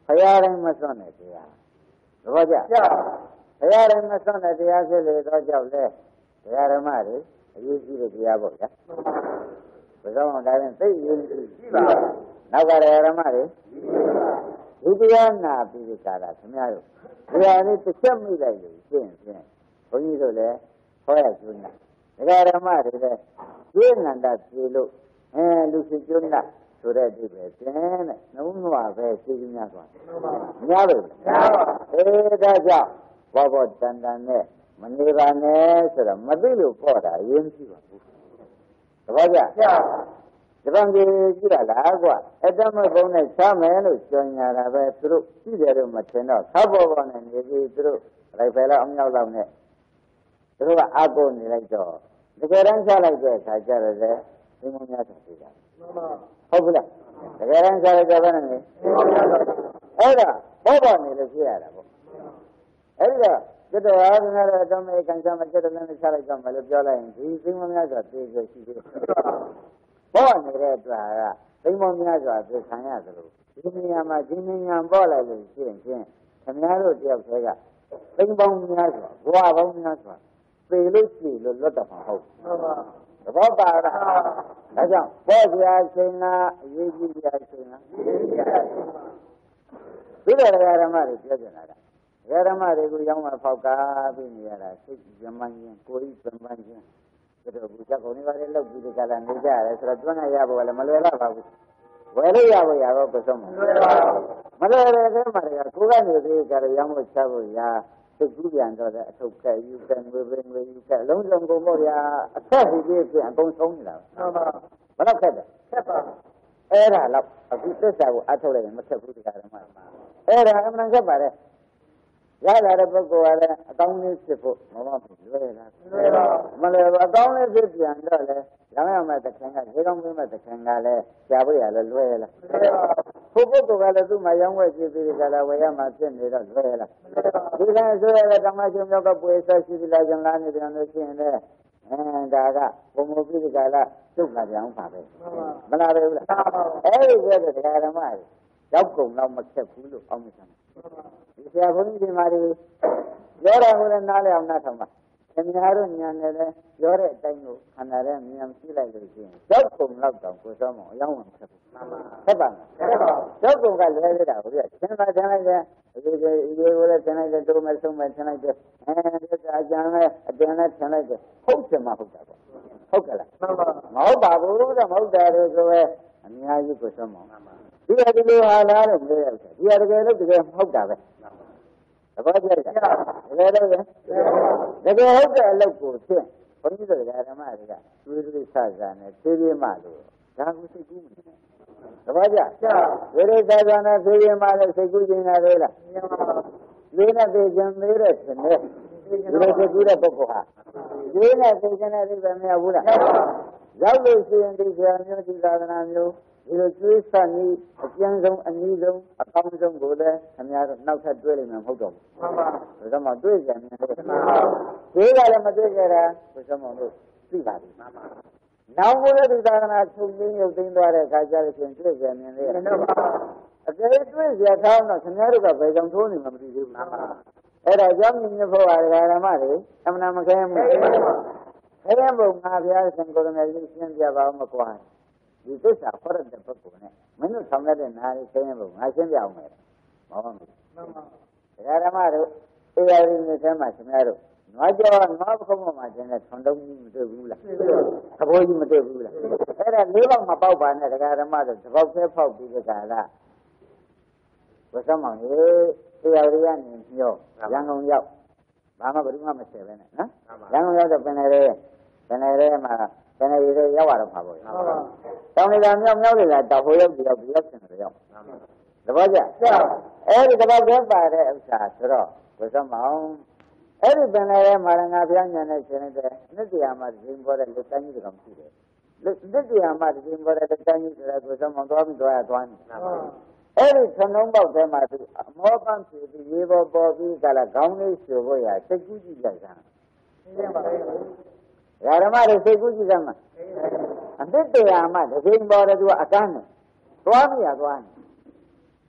ရားတိုင်းမစွန့်တဲ့တရားသဘောကျဘုရားတိုင်းမစွန့်တဲ့တရားဖြစ်လေတော့ကြောက်လဲတရားဓမ္မတွေအရေးကြီးတဲ့တရားပေါ့ဗျာဘယ်တော့မှဒါရင်သိအရေးကြီးပါနောက်ကတရားဓမ္မတွေဒီတရားနာပြီးဒီကာလခင်ဗျားတို့တရားလေးတစ်ချက်မိလိုက်လို့ရှင်းဘုန်းကြီးတို့လည်းဟောရကျွန်းတာတရားဓမ္မတွေလည်းရှင်းနန္ဒပြေလို့လူရှိကျွန်းတာဆိုတဲ့ဒီပဲကျင်းတဲ့နှုံးနွားပဲရှိကြီးများသွားများလို့ဒါကြောင့်ဘောတန်တန်နဲ့မနေပါနဲ့ဆိုတော့မသိလို့ပေါ့တာအရင်ရှိပါဘူးတပည့်ကြဒီဘံကြီးကြည့်ရလားကွာအတ္တမဘုံနဲ့ချမယ်လို့ကြော်ညာတာပဲသူတို့ရှိတယ်လို့မထင်တော့ခပ်ပေါ်ပေါ်နဲ့နေပြီးသူတို့လိုက်ဖယ်လောက်အောင်ရောက်လောက်နဲ့သူတို့ကအကုနေလိုက်တော့တကယ်တမ်းချလိုက်တဲ့အခါကျတော့လေဒီမများဆိုပြကြဟုတ်ပြီလားတကယ်တမ်းချလိုက်တော့ဘယ်နဲ့လဲအဲ့ဒါပေါ်ပေါ်နေလို့ဖြစ်ရတာပေါ့အဲ့ဒါကျတော့အားနဲ့တော့အမေကန်ချမ်းမကျတော့လည်းချလိုက်တော့မလို့ပြောလိုက်ရင်ဒီသိမများစွာသိဆိုရှိသေးတယ်ပေါ်နေတဲ့အတွက်ကသိမများစွာသိခံရသလိုဒီနေရာမှာဒီနေညာပေါ်လိုက်လို့ရှိရင်ခင်ဗျားတို့တယောက်တည်းကသိပေါင်းများစွာဘဝပေါင်းများစွာသိလို့ရှိလို့လွတ်တော့မှာဟုတ်သဘောပါလားဒါကြောင့်ပေါ်စရာချိန်ကအရေးကြီးစရာချိန်လားဒီလိုတရားဓမ္မတွေပြောကြတာဓမ္မတွေကိုရောင်းမှဖောက်ကားပြီးနေရတာစိတ်ဇမန်းချင်းကိုယ်ကြီးဇမန်းချင်းတို့ဘူးချက်ကုန်နေပါလေလောက်ပြီးဒီကလာနေကြရတယ်ဆိုတော့တွန်းရရဖို့လည်းမလွယ်တော့ပါဘူးဝယ်လို့ရဖို့ရတော့ပစုံမလွယ်ပါဘူးမလွယ်တဲ့ထဲမှာကကိုယ်ကနေသေးကြတယ်ရောင်းဖို့ချဖို့ရစိတ်ကူးပြန်တော့တဲ့အထုပ်ကဲယူကဲငွေပင်ငွေယူကဲလုံးစုံကုန်ဖို့ရအခက်ကြီးကြီးပြန်အကုန်ဆုံးနေတာဟုတ်ပါဘယ်တော့ခက်တယ်ခက်ပါအဲ့ဒါတော့အခုသစ္စာကိုအထုတ်လိုက်ရင်မခက်ဘူးဒီကဓမ္မအဲ့ဒါအမှန်ခက်ပါတယ်ရလာတဲ့ပုဂ္ဂိုလ်ကလည်းအကောင်းလေးဖြစ်ဖို့မမဘူးလွယ်လားမလွယ်ပါအကောင်းလေးဖြစ်ပြန်တော့လေရောင်းရမယ့်သခင်ကဈေးကောင်းပေးမဲ့သခင်ကလည်းရှားဖို့ရလဲလွယ်လားဖို့ပုဂ္ဂိုလ်ကလည်းသူ့မှာရောင်းဝယ်ကြည့်ပြီးကြလားဝယ်ရမှာဖြစ်နေတော့လွယ်လားဒီကနေ့ဆိုရတဲ့ဓမ္မရှင်မျိုးကပွေဆက်ရှိပြီးလာကြလားနေပြန်လို့ရှိရင်လည်းဒါကဘုံဘုပိကလာတုတ်လာကြအောင်ပါပဲမလားဘူးလားအဲ့ဒီကျတဲ့ဓမ္မတွေရောက်ကုန်တော့မခက်ဘူးလို့အောက်မြင်တယ်ဒီဆရာဘုန်းကြီးဒီမှာဒီပြောတာကိုလည်းနားလည်အောင်နားထောင်ပါခင်ဗျားတို့ညံနေလဲပြောတဲ့အတိုင်းကိုခန္ဓာရဲ့ဉာဏ်ရှိလိုက်လို့ရှိရင်ရောက်ကုန်တော့တောင်ကိုစောမောအယောင်းမှမခက်ဘူးဟုတ်ပါလားရောက်ကုန်ကလဲရတာကိုပြသင်ပါသင်လိုက်တယ်ဒီကိုလည်းသင်လိုက်တယ်တို့မဲ့ဆုံးမဲ့သင်လိုက်တယ်ဒီအကျမ်းလည်းအတင်လည်းသင်လိုက်တယ်ဟုတ်တယ်မဟုတ်တာပေါ့ဟုတ်ကဲ့လားမဟုတ်ပါဘူးတော့မဟုတ်တယ်ဆိုပဲအများကြီးကိုစောမောဒီလိုဟာလားလို့ပြောရတယ်ဒီဟာတကယ်လို့တကယ်မဟုတ်တာပဲသဘောကျလားတကယ်လို့တကယ်ဟုတ်တဲ့အလုပ်ကိုဖြင့်ဘုန်းကြီးတို့ဓမ္မတွေကသွေးသွေးဆဆနဲ့ဖြည်းဖြည်းမှလို့ဒါကိုစိတ်ကူးနေတယ်သဘောကျသွေးသွေးဆဆနဲ့ဖြည်းဖြည်းမှလို့စိတ်ကူးခြင်းရတယ်လားလေးနဲ့သိခြင်းသေးတဲ့ရှင်နဲ့ဒီလိုစိတ်ကူးတဲ့ပုဂ္ဂိုလ်ဟာလေးနဲ့သိခြင်းနဲ့သိပဲမရဘူးလားရောက်လို့ရှိရင်ဒီဆရာမျိုးဒီသာသနာမျိုးဒီလိုကျွေးဆန်ပြီးအကျဉ်းဆုံးအနည်းဆုံးအကောင်းဆုံးကိုလည်းခင်ဗျားတို့နောက်ထပ်တွေးလိုက်မှမဟုတ်တော့ဘူးမှန်ပါဒါကြောင့်တွေးကြတယ်ဒီကလည်းမတွေးကြတာဆိုတော့လို့သိပါပြီမှန်ပါနောက်ဘုရားဒီသာသနာချုပ်ရင်းရုပ်သိမ်းသွားတဲ့အခါကျတော့ရှင်တွေးကြမြင်လေမှန်ပါအကယ်တွေးကြထောင်းတော့ခင်ဗျားတို့ကဘယ်ကြောင့်ထိုးနေမှမသိသေးဘူးမှန်ပါအဲ့ဒါကြောင့်မြင်ဖို့ဟာဓမ္မတွေအမှန်မခဲမှုခဲမှုငါဘုရားရှင်ကိုယ်တော်ကြီးရှင်းပြပါဦးမကွာဒီသစ္စာခေါ်တဲ့ပုဂ္ဂိုလ်နဲ့မင်းတို့ဆောင်ရတဲ့နာရီဆင်းရဲဖို့ငါရှင်းပြအောင်မယ်မဟုတ်ဘူးမှန်ပါဓမ္မတို့တရားရင်းနဲ့ဆမ်းမှခင်ဗျားတို့နွားကြောနွားပခုံးပေါ်မှာကျင်းတဲ့ထွန်တုံးကြီးမတွေ့ဘူးလားသဘောကြီးမတွေ့ဘူးလားအဲ့ဒါ၄ပေါက်မပေါက်ပါနဲ့ဓမ္မတို့တစ်ပေါက်သေးပေါက်ပြီးကြတာလားဝတ်ဆောင်မောင်ရေတရားရင်းကနေမျောရန်ကုန်ရောက်ဘာမှဘယ်သူမှမဆယ်ပဲနဲ့နော်ရန်ကုန်ရောက်တော့ပင်လေမှာတဏှာရည်ရောက်ရတော့ပါပေါ့။တောင်းနေတာမြောက်နေတာတောက်ဟိုရောက်ဒီရောက်ဆင်တယ်ရောက်။သဘောကျ။အဲဒီတပတ်ကျပါတဲ့ဥစ္စာဆိုတော့ဘုရားမောင်အဲ့ဒီပင်လည်းမာရငါဘုရားညာနဲ့ရှင်နေတဲ့နှစ်တရားမှာဒီပေါ်တဲ့လက်တိုင်းကြီးကောင်ရှိတယ်။နှစ်တရားမှာဒီပေါ်တဲ့လက်တိုင်းကြီးဆိုတာဘုရားမောင်သွားပြီးသွားနေ။အဲ့ဒီသလုံးပေါက်ထဲမှာသူအမောပန်းဖြစ်ပြီးရေပေါ်ပေါ်ပြီးကလာခေါင်းလေးရှုပ်ဖို့ရစိတ်ကူးကြည့်ကြတာ။ရှင်းပါပြီ။ဓမ္မတွေစိတ်ကူးကြည့်ကြမှာအသစ်တရားမှတစ်ချိန်ပေါ်တယ်သူကအကန်းနဲ့သွားမရသွားနေ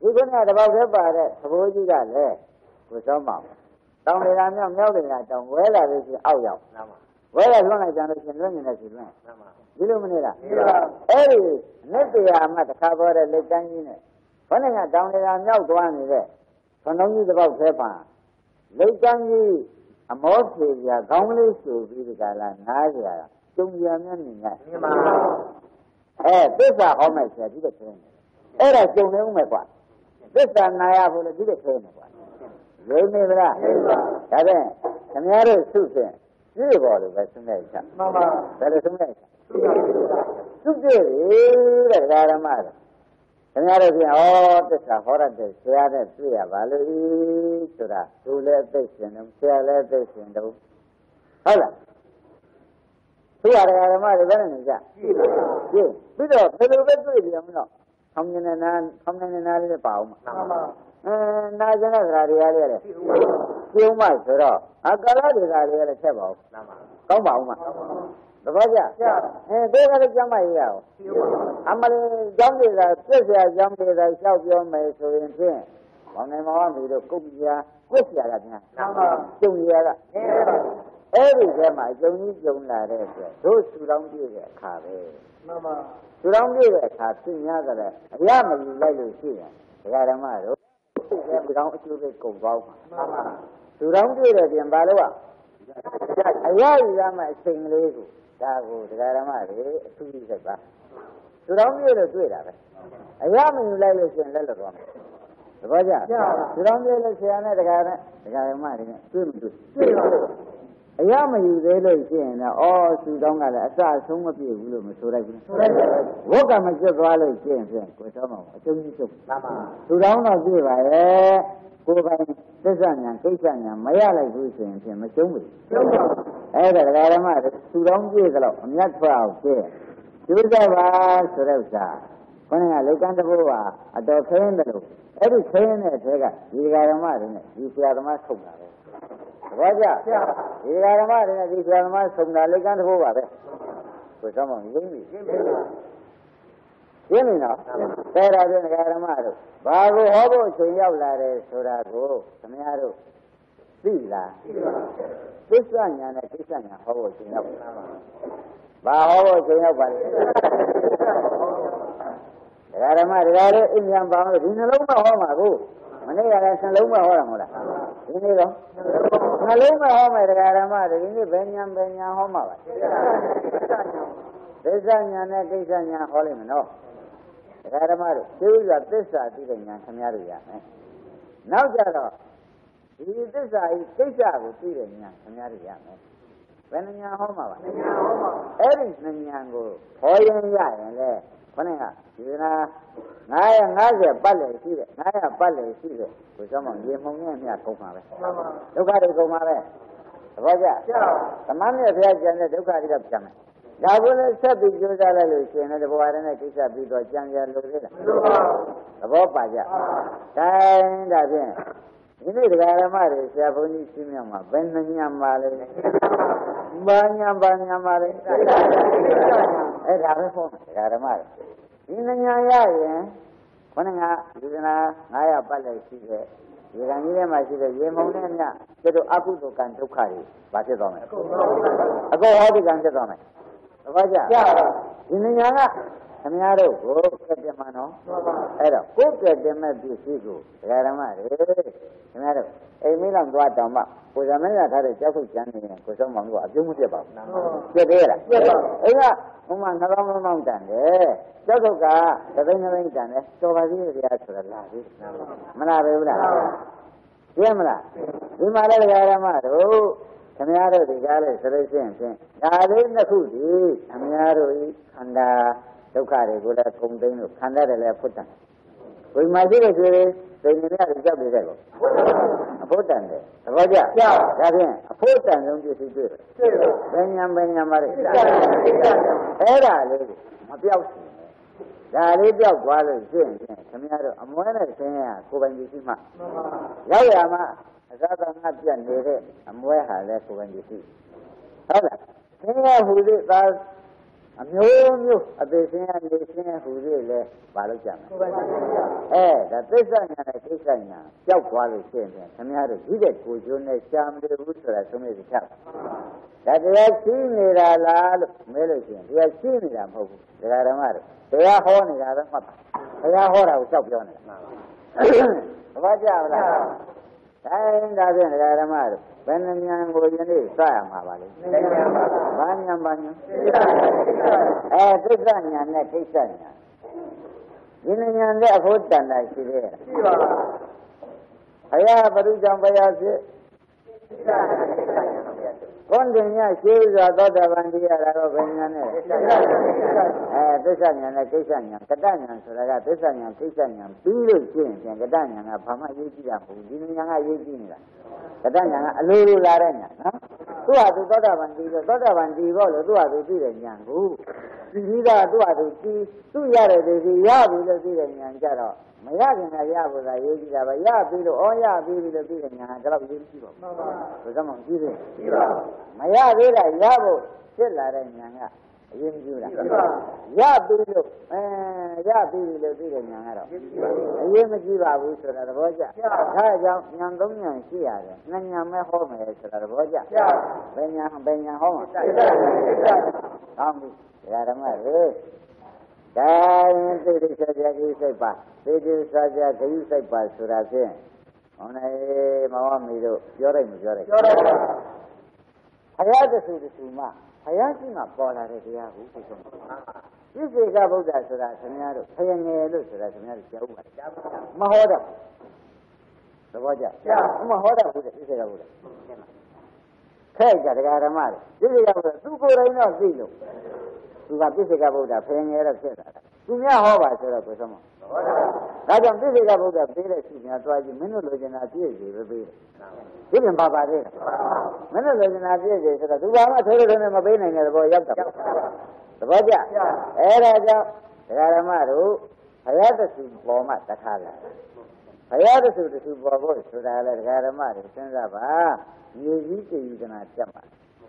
ဒီကုဏတပေါက်ထဲပါတဲ့သဘောကြီးကလည်းကိုစောမောင်တောင်းနေတာမြောက်နေတာတောင်းဝဲလာလို့ရှိရင်အောက်ရောက်ဝဲလာလွှမ်းလိုက်ကြလို့ရှိရင်လွှမ်းနေတဲ့စီလွှမ်းဒီလိုမနေလားအဲ့ဒီနှစ်တရားမှတစ်ခါပေါ်တဲ့လက်ကမ်းကြီးနဲ့ခေါင်းကတောင်းနေတာမြောက်သွားနေတဲ့ခဏကြီးတပေါက်ထဲပါလိတ်ကန်းကြီးအမောဖြေပြခေါင်းလေးဆိုပြီးဒီကလာနားကြရကျုံရမျက်မြင်နဲ့သစ္စာဟောမယ်ဆရာဒီလိုထင်းအဲ့ဒါကျုံနေဦးမယ်ကွာသစ္စာနာရဖို့လေဒီလိုထင်းမယ်ကွာရင်းနေဗလားဒါဖြင့်ခင်ဗျားတို့စုဖြင့်ပြည့်ပေါ်လို့ပဲဆုံးလိုက်ချမှန်ပါဘယ်လိုဆုံးလိုက်ချစုပြည့်တဲ့ဓမ္မတွေခင်ဗျားတို့ပြန်သစ္စာဟောရတဲ့ဆရာနဲ့တွေ့ရပါလို့ဆိုတာသူလည်းသိရှင်တယ်ဆရာလည်းသိရှင်တယ်ဟုတ်လားသူရတဲ့ဓမ္မတွေဘယ်နဲ့နေကြပြီးတော့ဘယ်လိုပဲတွေ့ကြမလို့ခေါင်းငင်းနာလေးနဲ့ပါအောင်မှာနာကျင်တဲ့ဓာရီရလေးလေကျုံးမဆိုတော့အကလာတွေဓာရီရလေးထက်ပါဦးကောင်းပါဦးမှာသဘောကျဒီကလေးကျမ်းမရေးရအောင်အမလေးကျောင်းတွေကပြည့်စရာကျောင်းတွေကလျှောက်ပြောမယ်ဆိုရင်ဖြင့်ဘောင်နေမောင်မီတို့ကုတ်ပြာကွက်စရာကများကျုံရကအဲ့ဒီထဲမှာကျုံကြီးကျုံလာတဲ့အတွက်တို့ဆူတောင်းပြည့်တဲ့အခါပဲဆူတောင်းပြည့်တဲ့အခါသိ냐ကြတယ်အရမယူလိုက်လို့ရှိရင်ဒကာဓမ္မတို့ဒီကောင်အကျိုးပဲကုန်သွားမှာဆူတောင်းပြည့်တဲ့ပြင်ပါလို့အရယူရမှအချိန်ကလေးကိုဒါကိုဒကာဓမ္မတွေအထူးကြီးစိတ်ပါသူတော်မျိုးလို့တွေ့တာပဲအရမယူလိုက်လို့ရှိရင်လက်လွတ်သွားမယ်သဘောကျသူတော်မျိုးလို့ဆရာနဲ့ဒကာဓမ္မတွေနဲ့တွေ့မတွေ့အရမယူသေးလို့ရှိရင်တော့သူတော်ကလည်းအစအဆုံးမပြည့်ဘူးလို့မဆိုလိုက်ဘူးဝတ်ကမကျွတ်သွားလို့ရှိရင်ဖြင့်ကိုတော်မောင်အကျုံးကြီးချုပ်သူတော်တော့ပြည့်ပါရဲ့ကိုယ်ပိုင်သစ္စာညာကိစ္စညာမရလိုက်ဘူးဆိုရင်ဖြင့်မကျုံးဘူးအဲ့ဒါဒကာဓမ္မတွေသူတော်ပြည့်ကြတော့အမြတ်ထွက်အောင်ပြည့်ကျိုးစားပါဆိုတဲ့ဥစ္စာခေါင်းကလောကံတဘောကအတော်ခင်းတယ်လို့အဲ့ဒီခင်းတဲ့အထက်ကဒီဒကာဓမ္မတွေနဲ့ဒီဆရာဓမ္မဆုံးတာပဲသဘောကျဒီဒကာဓမ္မတွေနဲ့ဒီဆရာဓမ္မဆုံးတာလောကံတဘောပါပဲကိုယ်ဆောင်မရင်းပြီရှင်းပြီနော်တဲ့ရာတဲ့ဒကာဓမ္မတို့ဘာကိုဟောဖို့အချိန်ရောက်လာတယ်ဆိုတာကိုခင်ဗျားတို့သိလားသစ္စာညာနဲ့ကိစ္စညာဟောဖို့အချိန်ရောက်ဘာဟောဖို့အချိန်ရောက်ပါလဲဒကာဓမ္မဒကာလေးအញ្ញံပါလို့ဒီနှလုံးမဟောမှာကိုမနေ့ကလည်းနှလုံးမဟောတာမဟုတ်လားဒီနေ့တော့နှလုံးမဟောမယ်ဒကာဓမ္မတွေဒီနေ့ဘယ်ညာဟောမှာပါသစ္စာညာနဲ့ကိစ္စညာဟောလိမ့်မယ်နော်ဒကာဓမ္မတို့သိဥစွာသစ္စာသိတဲ့ညာခင်ဗျားတို့ရမယ်နောက်ကြတော့ဒီသစ္စာဤကိစ္စကိုသိတဲ့ညာခင်ဗျားတို့ရမယ်ဘယ်နှညာဟောမှာပါအဲ့ဒီနှညာကိုဟောရင်ရရင်လေခေါင်းကဒီနာ950ပတ်လည်ရှိတယ်900ပတ်လည်ရှိတယ်ကိုကျောင်းမောင်ရေမှုံနဲ့မြတ်ကုန်ပါပဲဒုက္ခတွေကုန်ပါပဲသဘောကျသမမ်းမြတ်ဘုရားကျန်တဲ့ဒုက္ခတွေတော့ပြန်မယ်ဒါကိုလည်းဆက်ပြီးကြိုးစားလိုက်လို့ရှိရင်လည်းတဘောရတဲ့ကိစ္စပြီးတော့ကြံရလို့သေးလားသဘောပါကြတိုင်းဒါဖြင့်ဒီနေ့ဒကာဓမ္မတွေဆရာဘုန်းကြီးရှင်းပြမှာဘယ်နှညပါလဲဘာညာပါလဲအဲ့ဒါပဲဟုတ်ဒကာဓမ္မတွေဒီနှညာရရင်ခொနကဒီကနာ900ပတ်လိုက်ရှိတဲ့ဒီကံကြီးထဲမှာရှိတဲ့ရေမုံနဲ့မြတ်တို့အကုသိုလ်ကံဒုက္ခတွေဘာဖြစ်သွားမလဲအကုန်ဟောဒီကံဖြစ်သွားမယ်သဘောကျဒီနှညာကခင်ဗျားတို့ကိုကဲ့တယ်မှာနော်အဲ့တော့ကိုယ်ကဲ့တယ်မဲ့ပစ္စည်းကိုဒကာဓမ္မတွေခင်ဗျားတို့အိမ်မင်းလောက်သွားတောင်မှကိုယ်ဇမင်းရထားတဲ့ကြောက်ထုတ်ကျန်းနေရင်ကိုယ်ဆုံးမောင်တို့ကအပြုံးမပြတ်ပါဘူးပြတ်သေးလားပြတ်ပါအိမ်ကဘုမနှကောင်းမောင်းတန်တယ်ကြောက်ထုတ်ကသသိန်းသသိန်းတန်တယ်တော်ပါသေးတယ်ဗျာဆိုတာလာပြီမလားပဲဘူးလားပြည့်မလားဒီမှာလည်းဒကာဓမ္မတို့ခင်ဗျားတို့ဒီကားလေးဆိုလို့ရှိရင်ဖြင့်ဒါလေးနှစ်ခုဒီခင်ဗျားတို့ဤခန္ဓာဒုက္ခတွေကိုလည်းကုန်သိမ်းလို့ခန္ဓာတွေလည်းဖွတ်တယ်ဝိမာရှိတဲ့ဆွေတွေသိနေရတဲ့ကြောက်နေတဲ့ကိုအဖို့တန်တယ်သဘောကျဒါဖြင့်အဖို့တန်ဆုံးပစ္စည်းတွေ့ဘယ်ညာပါလဲအဲ့ဒါလေးမပြောက်ဘူးဒါလေးပြောက်သွားလို့ရှိရင်ခင်ဗျားတို့အမွဲနဲ့ဆင်းရဲကိုယ်ပိုင်ပစ္စည်းမှရောက်ရမှာအသာကငါပြတ်နေတဲ့အမွဲဟာလဲကိုယ်ပိုင်ပစ္စည်းဟုတ်လားဆင်းရဲဟူသည်သာအမျိုးမျိုးအပေစင်းရနေစင်းရဟူသေးလေဘာလို့ကြမ်းလဲဒါသစ္စာညာနဲ့ကိစ္စညာကြောက်သွားလို့ရှိရင်ခင်ဗျားတို့ဒီတဲ့ကိုကျိုးနဲ့ရှာမလို့ဘူးဆိုတာသုံးမိချက်ဒါတရားရှိနေတာလားလို့မဲလို့ရှိရင်တရားရှိနေတာမဟုတ်ဘူးဒကာဓမ္မတို့တရားဟောနေတာပဲမှတ်ပါတရားဟောတာကိုကြောက်ပြောနေတာဘာကြပါလားတိုင်းဒါဖြင့်ဒကာဓမ္မတို့ဘယ်နှဉာဏ်ကိုယနေ့စရမှာပါလဲဘာဉာဏ်သစ္စာဉာဏ်နဲ့ကိစ္စဉာဏ်ဒီဉာဏ်နဲ့အဖို့တန်တာရှိသေးရဲ့ရှိပါပါဘုရားဘုရုကြောင့်ဘုရားဖြစ်ကွန်တင်ညရှိစွာသောတာပန်တရားတော့ဘယ်ဉာဏ်နဲ့သစ္စာဉာဏ်နဲ့ကိစ္စဉာဏ်ကတ္တဉာဏ်ဆိုတာကသစ္စာဉာဏ်ကိစ္စဉာဏ်ပြီးလို့ရှိရင်ကတ္တဉာဏ်ကဘာမှရေးကြည့်ရမဟုတ်ဘူးဒီဉာဏ်ကရေးကြည့်နေတာကတ္တဉာဏ်ကအလိုလိုလာတဲ့ဉာဏ်နော်သူ့ဟာသူသောတာပန်ပြီးတော့သောတာပန်ပြီးဖို့လို့သူ့ဟာသူသိတဲ့ဉာဏ်ကိုဒီပြီးတော့သူ့ဟာသူသူ့ရတဲ့ဒီရပြီလို့သိတဲ့ဉာဏ်ကြတော့မရခင်ကရဖို့သာရေးကြည့်တာပဲရပြီလို့ရပြီလို့သိတဲ့ဉာဏ်ကတော့ရေးကြည့်ပါဘူးဘယ်တော့မှကြည့်သေးမရသေးတာရဖို့ဖြစ်လာတဲ့ဉာဏ်ကအရေးမကြီးလားရပြီလို့ရပြီလို့သိတဲ့ဉာဏ်ကတော့အရေးမကြီးပါဘူးဆိုတာသဘောကျဒါကြောင့်ဉာဏ်သုံးဉာဏ်ရှိရတယ်နှစ်ဉာဏ်ပဲဟောမယ်ဆိုတာသဘောကျဘယ်ဉာဏ်ဟောမှာကောင်းပြီဓမ္မတွေဒါရင်သိသိချာချာကြီးစိတ်ပါသိသိချာချာဂရုစိတ်ပါဆိုတာဖြင့်ဟောနေမဝမီတို့ပြောလိုက်မပြောလိုက်ပြောတော့ဘုရားတဆူမှဘုရားရှိမှပေါ်လာတဲ့တရားကိုသိဆုံးပြစ္ဆေကဗုဒ္ဓဆိုတာခင်ဗျားတို့ဖယငယ်လို့ဆိုတာခင်ဗျားတို့ကြားဥပါမဟောတော့သဘောကျမဟောတော့ဘူးပြစ္ဆေကဗုဒ္ဓခဲကြတရားဓမ္မတွေပြစ္ဆေကဗုဒ္ဓသူကိုယ်တိုင်တော့သိလို့သူကပြစ္ဆေကဗုဒ္ဓဖယငယ်တော့ဖြစ်လာတာသူများဟောပါဆိုတော့ကိုယ်ဆုံးမဒါကြောင့်ပြစ္ဆေကဗုဒ္ဓပေးတဲ့ရှိများသွားကြည့်မင်းတို့လိုချင်တာပြည့်စီပဲပေးတယ်ဒီပြင်ပါပါသေးတယ်မင်းတို့လိုချင်တာပြည့်စီဆိုတော့သူဘာမှထိုးလို့နဲ့မပေးနိုင်တဲ့ဘောရောက်တာသဘောကျအဲဒါကြောင့်ဒကာဓမ္မတို့ဘုရားတဆူပေါ်မှာတခါလာဘုရားတဆူပေါ်ဖို့ဆိုတာလေဒကာဓမ္မတွေစဉ်းစားပါမြေကြီးကြည်ယူကနာတက်မှာ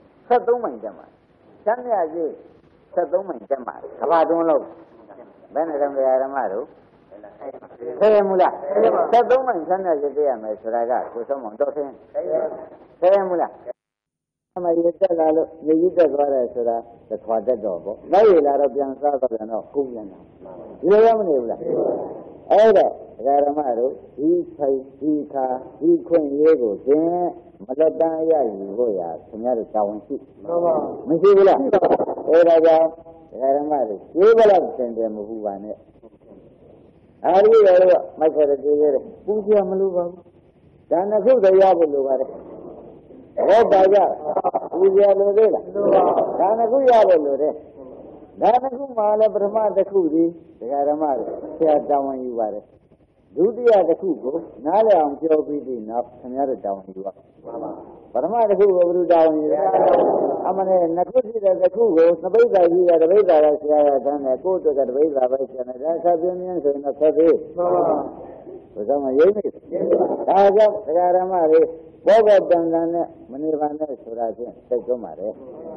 73မိုင်တက်မှာချမ်းမြကြီး73မိုင်တက်မှာကဘာတွန်းလို့ဘယ်နဲ့တော့ဒကာဓမ္မတို့သိရမလား73မိုင်ချမ်းမြကြီးသိရမယ်ဆိုတာကကိုဆုံးမတော်သိရမလားအမရတက်လာလို့ရေကြီးတက်သွားတယ်ဆိုတာသခွာတက်တော့ပေါ့နောက်ရလာတော့ပြန်စားတော့ပြန်တော့ကုန်ပြန်တာဒီလိုရမနေဘူးလားအဲ့တော့ဒကာဓမ္မတို့ဒီဆိုင်ဒီခါဒီခွင့်ရေးကိုသင်မလက်တန်းရယူဖို့ရခင်ဗျားတို့တာဝန်ရှိမရှိဘူးလားအဲ့ဒါကြောင့်ဒကာဓမ္မတို့ရေးဘလောက်သင်တယ်မဟုတ်ပါနဲ့အားရရောမိုက်ခရတေးရဲပူကြမလို့ပါဘူးဒါနှစ်ခုတရားဖို့လိုပါတယ်ဟောပါကြပူဇော်လို့သေးလားဒါနှစ်ခုရလို့လို့တဲ့ဒါနှစ်ခုမှလည်းပထမတစ်ခုဒီဒကာဓမ္မတွေဆရာတောင်းဝင်ယူပါတယ်ဒုတိယတစ်ခုကိုနားလည်အောင်ပြောပြီးပြီးနောက်ခင်ဗျားတို့တောင်းဝင်ယူပါပထမတစ်ခုကိုဘုရားတောင်းဝင်ယူအမနဲ့နှစ်ခုရှိတဲ့တစ်ခုကိုသပိဋ္ဌာကြီးကတပိဋ္ဌာရဆရာကတန်းတယ်ကိုယ့်အတွက်ကတပိဋ္ဌာပဲဆရာနဲ့ဒါဆက်ပြင်းပြင်းဆိုရင်တော့ဆက်သေးဘုရားမရိမ့်နေဒါကြောင့်ဒကာဓမ္မတွေဘောဂတန်တန်နဲ့မနေပါနဲ့ဆိုတာချင်းသိကြပါတယ်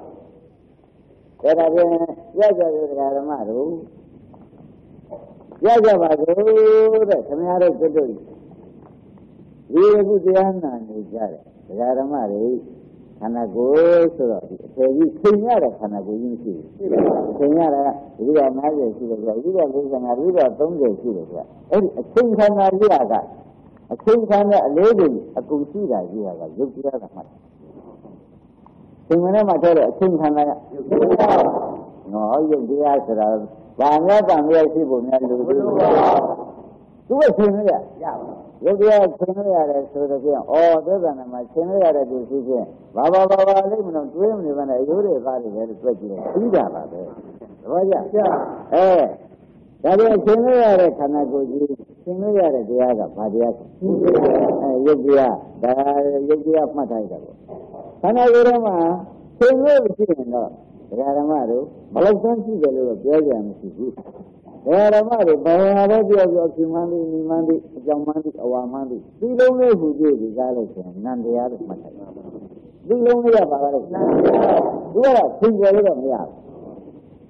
ဒါဖြင့်ရကြတဲ့ဓမ္မတို့ရကြပါစို့တဲ့ခင်ဗျားတို့ကျွတ်တို့ဒီအခုတရားနာနေကြတယ်ဓမ္မတွေခန္ဓာကိုယ်ဆိုတော့ဒီအခြေကြီးချိန်ရတဲ့ခန္ဓာကိုယ်ကြီးမရှိဘူးချိန်ရတာဒီတော့50ရှိတယ်ကြာဒီတော့55ဒီတော့30ရှိတယ်ကြာအဲ့ဒီအချိန်ခန္ဓာကြီးကအချိန်ခန္ဓာအလေးတွေအကုန်ရှိတာကြီးကရုပ်တရားကမှတ်သင်္ကန်းထဲမှာထားတဲ့အချိန်ခန္ဓာကနော်ရုပ်တရားဆိုတာဘာများတန်မြဲရှိဖို့များလို့သူကချိန်ရရပါရုပ်တရားချိန်ရတယ်ဆိုတော့ပြန်ဩသစ္စာနာမှာချိန်ရတဲ့သူရှိချင်းဘာလိမ့်မလို့တွေးမနေပါနဲ့အယိုးတွေကားတွေလည်းတွေ့ကြည့်တယ်ပြီးတာပါပဲသဘောကျဒါပြန်ချိန်ရတဲ့ခန္ဓာကိုယ်ကြီးချိန်ရတဲ့တရားကဘာတရားရုပ်တရားဒါရုပ်တရားမှတ်ထားရတာပေါ့ခန္ဓာကိုယ်ထဲမှာချိန်ရရှိရင်တော့ဒကာဓမ္မတို့ဘလောက်တန်းရှိတယ်လို့ပြောကြရမရှိဘူးဒကာဓမ္မတို့ဘာသာပဲပြောဖြူမှန်းပြီးနီမှန်းပြီးအကြောင်းမှန်းပြီးအဝါမှန်းပြီးဒီလုံးလေးဟူကြည့်ဒီကားလို့ဆိုရင်နန္တရားလို့မှတ်တယ်ဒီလုံးလေးကဘာလဲနန္တရားသူကသင်္ကြန်လို့တော့မရဘူး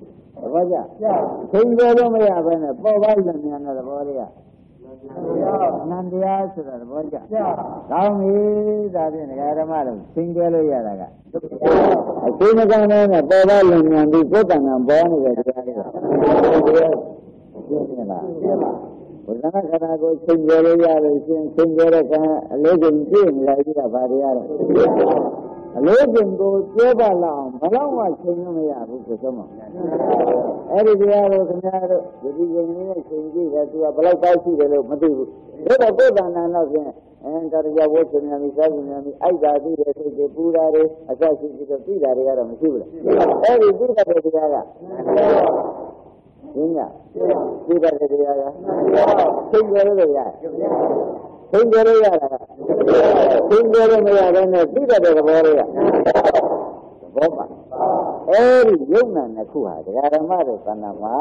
ဘောကြချိန်ကြလို့မရဘဲနဲ့ပေါ်ပါလို့မြန်တဲ့သဘောလေးကအနန္တရားဆိုတာသဘောကြကောင်းပြီဒါဖြင့်ဒကာဓမ္မတို့ချိန်ကြလို့ရတာကအချိန်မကောင်းတဲ့ပေါ်ပါလို့မြန်ပြီးကိုယ်တဏ္ဍာပေါ်နေတဲ့တရားလေးကရှင်းလားဘုရားခန္ဓာကိုချိန်ကြလို့ရလို့ရှင်းချိန်ကြတဲ့ကအလေးကိုကြည့်နေတာကြီးကဘာတရားလဲအလေးကိုပြောပါလောက်ဘယ်တော့မှချိန်လို့မရဘူးဆိုတော့အဲ့ဒီတရားကိုခင်ဗျားတို့ဒီချိန်လေးနဲ့ချိန်ကြည့်တယ်သူကဘယ်လောက်ကောင်းရှိတယ်လို့မသိဘူးဒါတော့ကိုယ်တဏ္ဍာတော့ဖြင့်တရားဝတ်ရှင်များမိစားရှင်များမိအိုက်တာသိတယ်စိတ်တွေပူတာတွေအစရှိပြီးတော့သိတာတွေကတော့မရှိဘူးလားအဲ့ဒီသိတဲ့တရားကရှင်းရသိတဲ့တရားကချိန်ကြလို့ရချိန်ကြလို့ရတာချိန်ကြလို့မရတဲ့နဲ့သိတဲ့သဘောလေးကဘောပါအဲ့ဒီယုံနာနှစ်ခုဟာတရားဓမ္မတို့သဏ္ဍာန်မှာ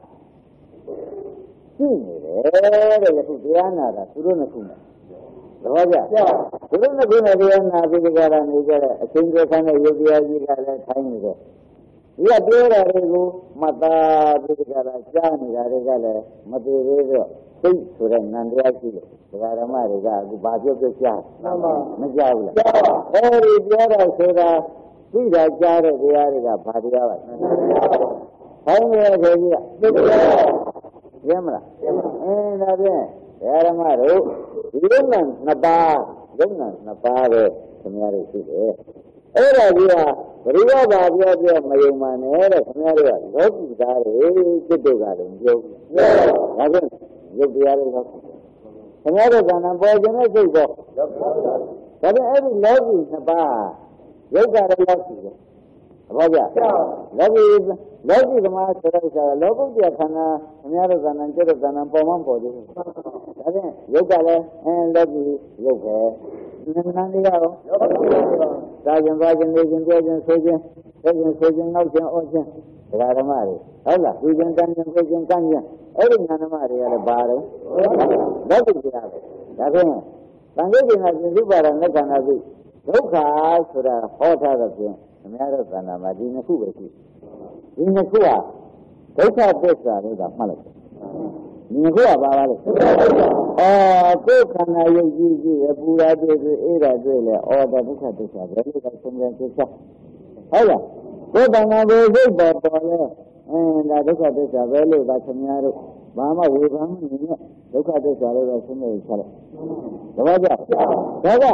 ရှိနေတယ်တဲ့ယခုတရားနာတာသူတို့နှစ်ခုနဲ့သဘောကျသူတို့နှစ်ခုနဲ့တရားနာပြီးကြတာနေကြတဲ့အချင်းချင်းဆန်းတဲ့ယုတ်တရားကြီးကလည်းထိုင်းနေတယ်ဒီကပြောတာတွေကိုမှတ်သားပြီးကြတာကြားနေတာတွေကလည်းမသိသေးတော့သိဆိုတဲ့နန္တရားရှိလို့တရားဓမ္မတွေကအခုဘာပြောပြောကြားမကြားဘူးလားအဲဒီပြောတာဆိုတာသိတာကြားတဲ့တရားတွေကဘာတရားပါလဲထိုင်းနေတဲ့ခေကြီးကရမလားဒါဖြင့်တရားဓမ္မတို့ဒီယုံနာနှစ်ပါးယုံနာနှစ်ပါးပဲခင်ဗျားတို့ရှိတယ်အဲ့ဒါကြီးကဘယ်လိုပါပြောပြောမယုံမှန်းနဲ့တဲ့ခင်ဗျားတို့ကလောကီသားတွေစိတ်တွေကလည်းပြောဒါဖြင့်ရုပ်တရားတွေကခင်ဗျားတို့ကံပေါ်ခြင်းနဲ့စိတ်တော့ဒါဖြင့်အဲ့ဒီလောကီနှစ်ပါးရုပ်ကလည်းလောကီပဲဘာကြလောကီသမားဆိုတော့လောကုတ္တရာခန္ဓာခင်ဗျားတို့ကံကျတဲ့ကံပေါ်မှပေါ်သေးတယ်ဒါဖြင့်ရုပ်ကလည်းလောကီရုပ်ပဲနန္တရားရောသာကျင်သွားခြင်းနေခြင်းပြောခြင်းဆိုခြင်းဆိုခြင်းနောက်ခြင်းအော့ခြင်းတရားဓမ္မတွေဟုတ်လားဒီခြင်းကံခြင်းဆိုခြင်းကံခြင်းအဲ့ဒီနာမတွေကလည်းဘာလဲလောကီတရားပဲဒါဖြင့်သံဃာ့ကျင်ကပြစ္ဆုပါဒလက္ခဏာသိဒုက္ခဆိုတာဟောထားတဲ့ဖြင့်အများတို့သဏ္ဍာန်မှာဒီနှစ်ခုပဲရှိဒီနှစ်ခုကဒုက္ခသစ္စာလို့ကမှတ်လိုက်ဒီနှစ်ခုကဘာပါလဲကိုယ်ခန္ဓာရုပ်ကြီးကြီးပူရာတွေ့တွေ့အေးရာတွေ့လဲဒါဒုက္ခသစ္စာပဲလို့ကဆုံးဖြတ်သစ္စာဟုတ်လားကိုယ်တဏ္ဍာကိုစိတ်ပေါ်ပေါ်လဲဒါဒုက္ခသစ္စာပဲလို့ကခင်ဗျားတို့ဘာမှဝေဖန်မနေနဲ့ဒုက္ခသစ္စာလို့ပဲဆုံးဖြတ်ချက်လိုက်တပည့်ကြဒါက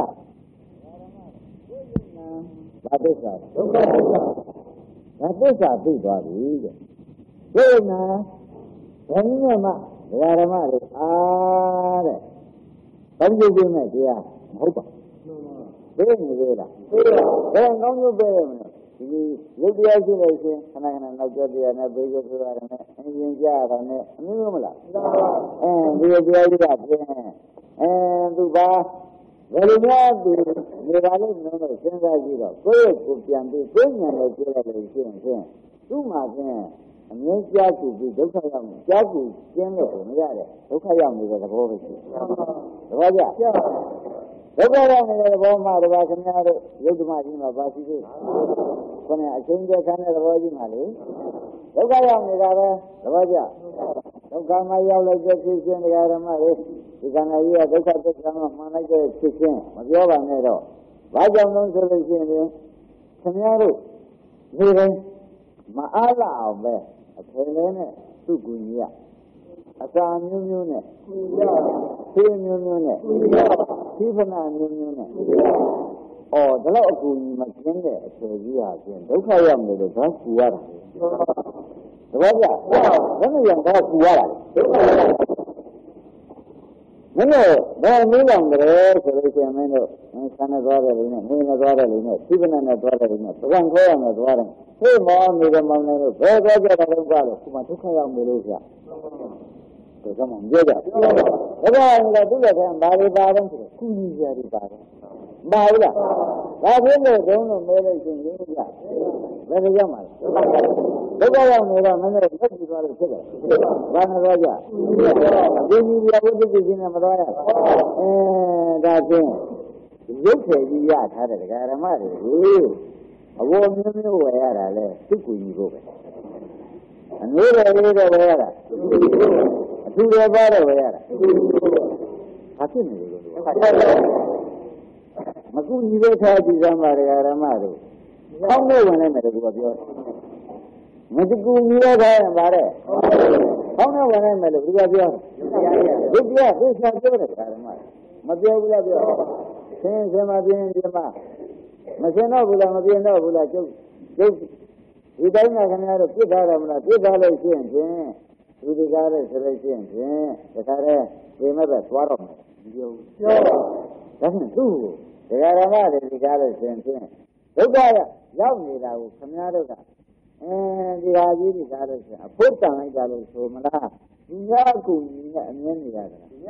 ဘာသစ္စာဒုက္ခသစ္စာဒါသစ္စာသိသွားပြီတဲ့ဘုရားဘယ်နည်းမှဒကာဓမ္မတွေတဲ့ကောင်းကျိုးပေးမဲ့တရားမဟုတ်ပါပေးနေသေးလားပေးပါဘယ်ကောင်းကျိုးပေးရမလဲဒီရုပ်တရားရှိလို့ရှင်ခဏခဏနောက်ကျောတရားနဲ့ပေးကြပြရတယ်နဲ့အရင်ကြရတာနဲ့အမျိုးမလားဒီရုပ်တရားကြီးကဖြင့်သူပါဘယ်လိုများဒီနေပါလိမ့်မယ်လို့စဉ်းစားကြည့်တော့ကိုယ့်ကိုပြန်ပြီးကိုယ်ဉာဏ်နဲ့ကြည့်လိုက်လို့ရှိရင်သူ့မှာဖြင့်အမြဲကြားကြည့်ပြီးဒုက္ခရောက်နေကြားကြည့်ကျင်းလို့မရတဲ့ဒုက္ခရောက်နေတဲ့သဘောပဲရှိတယ်။သဘောကျ။ဒုက္ခရောက်နေတဲ့သဘောမှတပါးခင်ဗျားတို့ယုတ်ဓမ္မကြီးမှာပါရှိသေးတယ်။ခொနအချင်းချင်းခံတဲ့သဘောကြီးမှလေဒုက္ခရောက်နေတာပဲသဘောကျ။ဒုက္ခမှာရောက်လိုက်တဲ့ဖြစ်ခြင်းတရားဓမ္မတွေဒီကံကြီးကဒုက္ခသစ္စာမှာမှန်လိုက်တဲ့ဖြစ်ခြင်းမပြောပါနဲ့တော့ဘာကြောင့်လဲဆိုလို့ရှိရင်ခင်ဗျားတို့ဒီတိုင်းမအားလာအောင်ပဲအထင်လေးနဲ့သူ့ကူကြီးကအစာမျိုးမျိုးနဲ့ဖြေးမျိုးမျိုးနဲ့သီဖနာမျိုးမျိုးနဲ့ဒါတော့အကူကြီးမကျင်းတဲ့အထည်ကြီးဟာဖြင့်ဒုက္ခရောက်နေလို့ဘာကူရတာတပည့်ကြဘယ်နဲ့ရောဘာကူရတာမင်းတို့ဘယ်နည်းလောင်ကြလဲဆိုလို့ရှိရင်မင်းတို့ဆန္ဒသွားတယ်လို့နဲ့ငွေနဲ့သွားတယ်လို့နဲ့သီဖနာနဲ့သွားတယ်လို့နဲ့ပကံခေါ်ရမယ်သွားတယ်သိမောနေတဲ့မောင်နေလို့ဘယ်သွားကြတာလို့ကလို့ခုမှဒုက္ခရောက်နေလို့ဗျာဒါကမှမပြောကြဘူးဒါကလည်းသူ့ရဲ့ခံဘာတွေပါတယ်ဆိုတော့ကုကြီးကြတွေပါတယ်ပါဘူးလားဒါဖြစ်လို့ဒုံးလို့မဲလို့ရှိရင်ဗျာဘယ်လိုရောက်မှာလဲဒုက္ခရောက်နေတော့မင်းတို့လက်ကြည့်သွားလို့ဖြစ်တယ်ဘာနဲ့သွားကြဒီကြီးပြဘုဒ္ဓကြီးနဲ့မသွားရဒါဖြင့်ရုပ်thểကြီးရထားတဲ့ဒကာရမတွေအဝမျိုးမျိုးဝယ်ရတာလဲသူ့ကိုကြီးကိုပဲ Another area, a two day bottle where. Maku, you have Ramado. How no one ever was yours? Maku, you have Mare. How no one ever was yours? This is not good. Madia will have your sins and Madia and Yama. Masena will have Madia will have you don't have a good Aramla, good Alation, with the Gare Celestian, the Kare, remember, Swarom. Doesn't do. The Aramada, the Gare Celestian. Look at it, love me, I will come out of that. And the Adi Gare, a put down Gare, so Mala, Yaku, and Yeniada.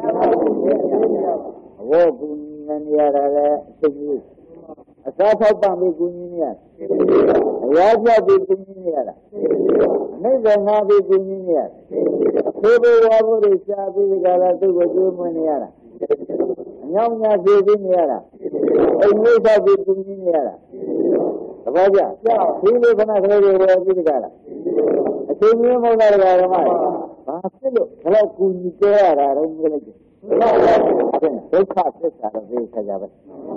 Walk in Yeniada, a south of Bambi Guinia. Raja be Guinia. Never have a Guinia. Table water is Sabi Galati with Jumaniara. Young Guinia. A new of the Guinia. Raja, he lives on a very Gala. A senior Mona. Hello, Guinia, and village. Take part out of this Kajava.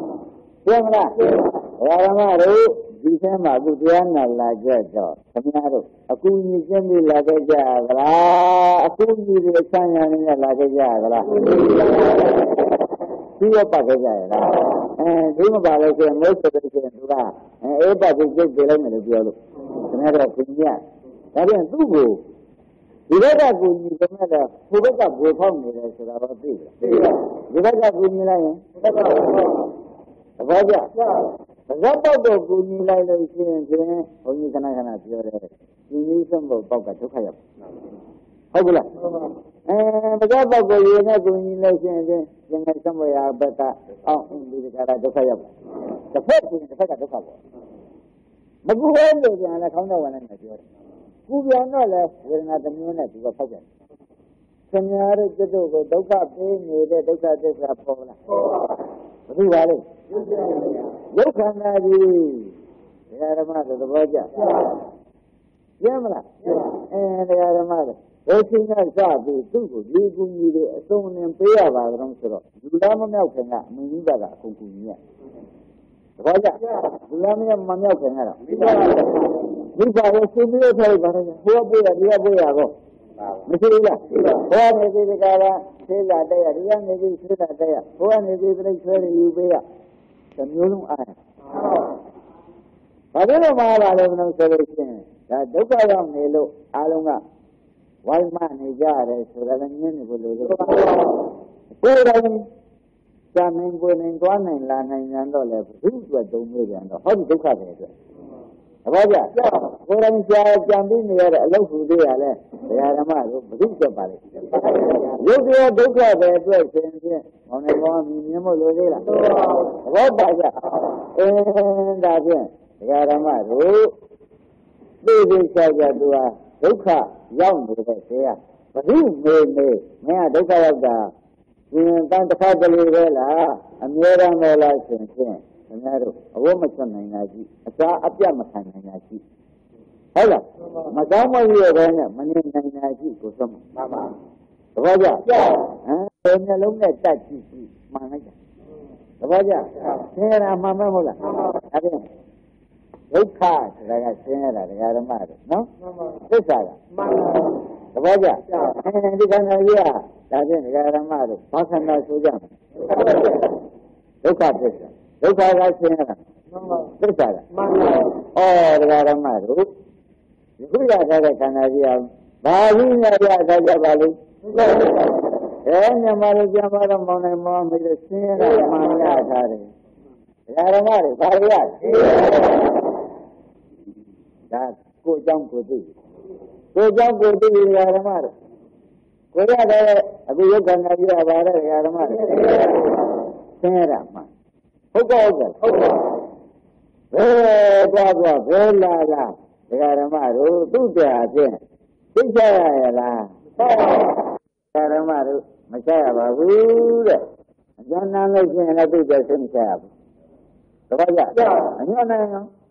Ramaro, December, Budiana, Lajajo, Camaro, a cool general Lagaja, a cool China Lagaja, see your Pagaja, and Dimabala, most of the and everybody just the lemon of the matter of India. That is Dugu. You let us go in the matter, who got up with home with us about this. You let us go in the line. Raja, Zappa go Nila and only Kanaka, you need some of Papa to Kayap. Hogula. And the Zappa go, you never go in and then somewhere better out in the Kayap. The first thing is the fact of Papa. But who are those and I can't know one another? Who we are not left with another minute to go forget. Senora, the Doka, the Doka, the Pola. Who are they? Look at the Yaramada, the Raja. Yamala, and the Yaramada. Ocean and Sabi, too, you could need a stone and pay about Ramsoro. You love Melkana, Minibaga, Kukunia. Raja, Lamia Mamelkana. These are the similar type, who are the Abuago. Messiah, who may be the Gala, say that they are young, maybe say that they are, who may be the you bear. The new eye. But in a while, I have no solution. That Dukaram Nelo, Alunga, one man is there, so that a minute will do. Coming going in one and land and $9, who were 2 million, how do you have it? Raja, what I'm saying, there, a local day, they are a man who brings the body. You are Duka, the on a one minimum. What by that? And again, they are a man who they say to a Duka, young with a but who may I Duka of the family, and near and all license. A woman can energy, a car up Yamakan energy. Hola, Madame, you are running, money energy to some Mama. Raja, and a long at that, Manager. Raja, here are Mamma Mola. Look hard, like I say, the other mother. No? This other. Raja, and the Canada, that is the other mother. Pasana to them. Look at this. Look at that. This other. Oh, the other mother. Who are the Canadian? Bali, Bali. And the Malaysia, Mom, with the sin of Mania. Yaramari, Bali. That go down to this. Go down to this, Yaramari. Go down there, I will look at Yaramari. Sarah, man. Who goes there? Well, la, Yaramari, do that. Sijayala. Yaramaru, Machaya, rude. John Nalation and I do the same tab. Raja, and your name,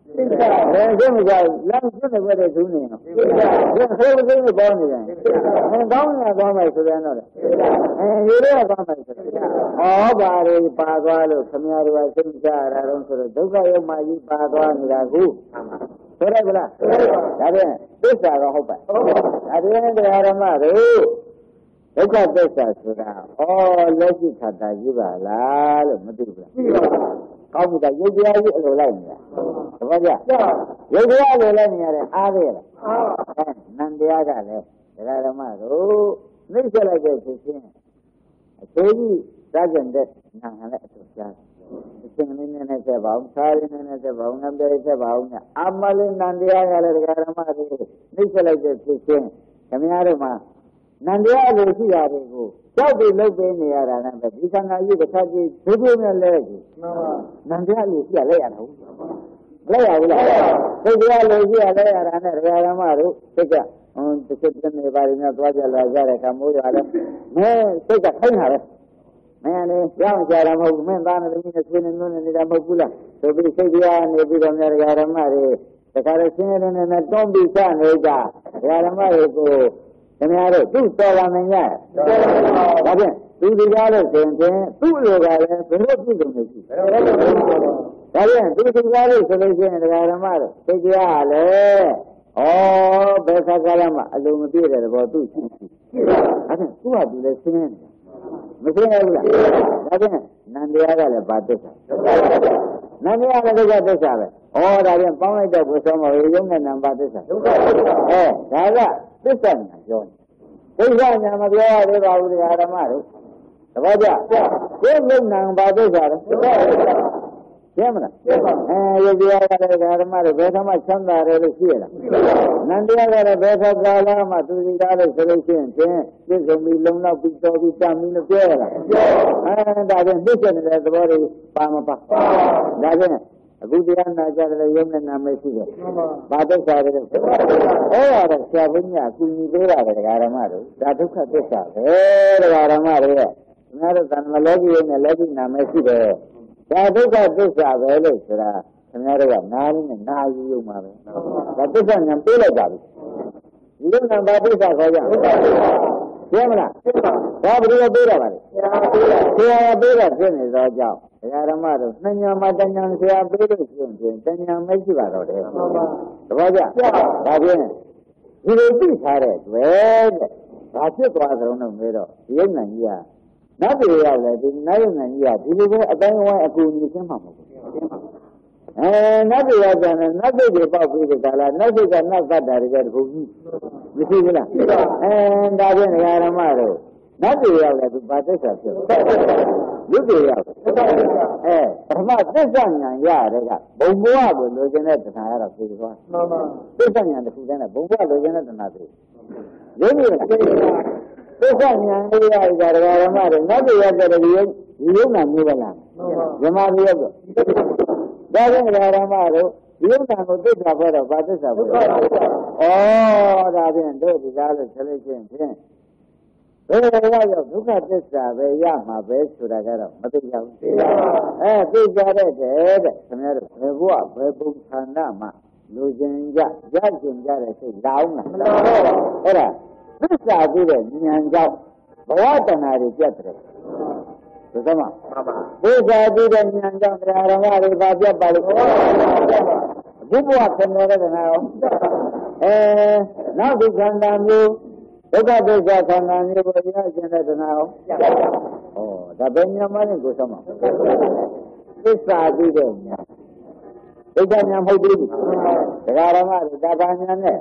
这么讲，咱们现在我在中年了，这还有这个包呢，当年刚买时间了的，有的刚买时间，把这八卦了，什么样的剩下那种说的，都该有买一八卦你来股，对不啦？那边这啥个好办？那边这个嘛的。ဒုက္ခသစ္စာဆိုတာလက်ရှိခါတာကြီးပါလားလို့မသိဘူးလားကောင်းပြီဒါရုပ်တရားကြီးအလိုလိုက်နေတာသဘောကျရုပ်တရားအလိုလိုက်နေရတယ်အားရလားနန္တရားကလည်းဒကာဓမ္မတို့နှိမ့်ဆက်လိုက်တဲ့ဖြစ်ချင်းအခြေကြီးစားကြတဲ့နာဟန်လည်းအတူရှားအချင်းလေးနဲ့ဆက်ပါအောင်စားလေးနဲ့ဆက်ပါအောင်ငါပြေဆက်ပါအောင်အမလေးနန္တရားကလည်းဒကာဓမ္မတို့နှိမ့်ဆက်လိုက်တဲ့ဖြစ်ချင်းခင်ဗျားတို့မှာနန္တရားလိုရှိရတယ်ကိုကြောက်ပြီးလုပ်ပေးနေရတာလည်းပဲဒီခန္ဓာကြီးတစ်ခါကြည့်ဒုက္ခနဲ့လဲကြည့်နန္တရားလိုရှိရလဲရတာဟုတ်လဲရဘူးလားသိတရားလိုရှိရလဲရတာနဲ့ဒကာဓမ္မတို့သိကြတစ်ချက်တစ်နေပါရင်တော့သွားကြလာကြတဲ့ကမိုးရလဲမင်းသိကြခိုင်းတာပဲမင်းလည်းကြောက်ကြတာမဟုတ်ဘူးမင်းသားနဲ့သမီးနဲ့ဆွေးနေလို့နေတာမဟုတ်ဘူးလားဆိုပြီးသိတရားနေပြီးတော့များဒကာဓမ္မတွေတခါတော့ဆင်းရဲနေနဲ့တွန်းပြီးစနေကြဒကာဓမ္မတွေကိုခင်ဗျားတို့သူ့တော်ပါမညာဒါဖြင့်သူဒီကားလို့ဆိုရင်သူ့လိုကလည်းဘယ်လိုပြုလုပ်နေရှိဒါဖြင့်သူဒီကားလို့ဆိုလို့ရှိရင်ဒကာဓမ္မတို့သိကြရလေဘယ်ခါကာလမှအလုံးမပြည့်တဲ့ဘောသူ့ရှိအဲ့ဒါသူ့ဟာသူလည်းဆင်းနေတယ်မဆင်းရဘူးလားဒါဖြင့်နန္တရားကလည်းပါသစ္စာနန္တရားကလည်းဒုက္ခသစ္စာပဲဒါဖြင့်ပေါင်းလိုက်တော့ဘုရားမောရုံနဲ့နံပါတ်သစ္စာဒုက္ခသစ္စာဒါကသစ္စာညာပြောဒုက္ခညာမပြောရသေးပါဘူးတရားဓမ္မတို့သဘောကျကိုယ်လုံနံပါသစ္စာလဲရှင်းမလားရုပ်တရားကလည်းဓမ္မတွေဘယ်သမချမ်းသာတယ်လို့ရှိရလားနန္တရားကလည်းဘယ်ခါကာလမှသူဒီကားလို့ဆိုလို့ရှိရင်ပြည့်စုံပြီးလုံလောက်ပြီးတော်ပြီးတမ်းပြီးလို့ပြောရလားဒါဖြင့်သိတဲ့နေတဲ့သဘောတွေပါမပါဒါဖြင့်အခုတရားနာကြတယ်ရုံနဲ့နာမရှိတယ်ဘာသစ္စာတွေလဲတော့ဆရာဘုန်းကြီးအကူညီပေးရတယ်ဒကာဓမ္မတို့ဒါဒုက္ခသစ္စာပဲဒကာဓမ္မတွေရဲ့ငါတို့သံဃာလောကီနဲ့လောကီနာမရှိတယ်ဒါဒုက္ခသစ္စာပဲလို့ဆိုတာခင်ဗျားတို့ကနားလေးနဲ့နားယူရုံပါပဲဒါသစ္စာညာပေးလိုက်ပါပြီဒီလိုနာဘာသစ္စာခေါ်ကြရှင်းမလားဒါဘယ်လိုပေးရပါလဲဆရာပေးတာဖြစ်နေသောကြောင့်ဒကာဓမ္မတို့နှညာမှာတဏှာဆရာပေးလို့ရှိရင်တဏှာမရှိပါတော့တယ်သဘောကျဒါဖြင့်ဒီလိုသိထားတဲ့တွေ့တဲ့ဘာဖြစ်သွားသလုံးတော့မေးတော့ဒီယုံဉာဏ်ကြီးကနတ်တွေရောက်လေဒီနတ်ယုံဉာဏ်ကြီးကဒီလိုပဲအတိုင်းဝိုင်းအကူအညီရှင်းမှာမဟုတ်ဘူးနတ်တွေရောက်တယ်နတ်တွေပေါက်ပြီးဒီကလာနတ်တွေကနတ်သတ္တာတွေကတခုကြီးမရှိဘူးလားဒါဖြင့်ဒကာဓမ္မတို့နတ်တွေရောက်လေသူဘာသစ္စာဖြစ်ရုပ်တွေရောက်ပထမသစ္စာဉာဏ်ရတဲ့ကဘုံဘဝကိုလိုချင်တဲ့တဏှာရတော့ပြေသွားသစ္စာဉာဏ်တစ်ခုတည်းနဲ့ဘုံဘဝလိုချင်တဲ့တဏှာပြေရုပ်တွေသစ္စာဉာဏ်လေးရကြဒကာဓမ္မတွေနတ်တွေရောက်တဲ့ဒီရုပ်နာမျိုးပဲလားဇမားတွေရောက်တော့ဒါဖြင့်ဒကာဓမ္မတို့ဒီဥစ္စာကိုသစ္စာဖွဲ့တော့ဘာသစ္စာဖွဲ့ဒါဖြင့်တို့ဒီကားလို့ဆက်လို့ချင်းဖြင့်ဘယ်လိုရောက်ဒုက္ခသစ္စာပဲရမှာပဲဆိုတာကတော့မသိကြဘူးသိကြတဲ့ခင်ဗျားတို့ဘယ်ဘဝဘယ်ပုံဌာနမှာလူကျင်ကြရကျင်ကြတဲ့စိတ်လောင်းလားအဲ့ဒါသစ္စာသိတဲ့ဉာဏ်ကြောင့်ဘဝတဏှာတွေပြတ်တယ်သိသမှာသစ္စာသိတဲ့ဉာဏ်ကြောင့်တရားဓမ္မတွေပါပြတ်ပါလို့အခုဘဝခင်နေတဲ့တဏှာရောနောက်ဒီခန္ဓာမျိုးဒုက္ခသစ္စာခန္ဓာမျိုးကိုရကျင်တဲ့တဏှာရောဒါဘယ်ဉာဏ်မှလည်းကိုယ်ဆောင်မှာသစ္စာသိတဲ့ဉာဏ်ဒုက္ခဉာဏ်မဟုတ်ဘူးတရားဓမ္မတွေဒါဘာဉာဏ်နဲ့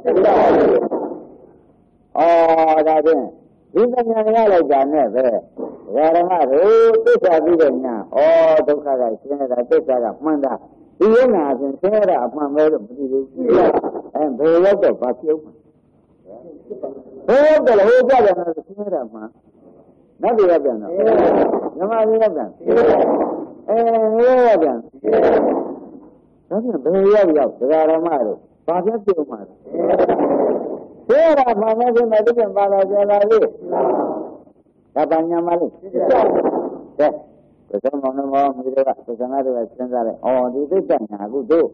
ဒါဖြင့်ဒီဉာဏ်ရလိုက်တာနဲ့ပဲတရားဓမ္မတို့သစ္စာသိတဲ့ဉာဏ်ဒုက္ခကရှင်းနေတာသစ္စာကမှန်တာဒီယုံနာအပြင်ရှင်းရတာအမှန်ပဲလို့မသိဘူးဘယ်ရောက်တော့ဘာပြုံးမှာဘယ်ရောက်တော့ဟိုကြတယ်နော်ရှင်းရတာမှန်နတ်တွေရောက်ပြန်တော့မြမကြီးရောက်ပြန်ရောက်ပြန်ဒါပြန်ဘယ်ရောက်တရားဓမ္မတို့ဘာပြပြုံးမှာလဲဘယ်ရမှာမဖြစ်မဲ့တကယ်ပါလာကြလာလေဒါပညာမလေးကဲဘုရားမောင်နှမောမိတွေကသစ္စာတွေကစဉ်းစားတယ်ဒီသစ္စာညာအခုတို့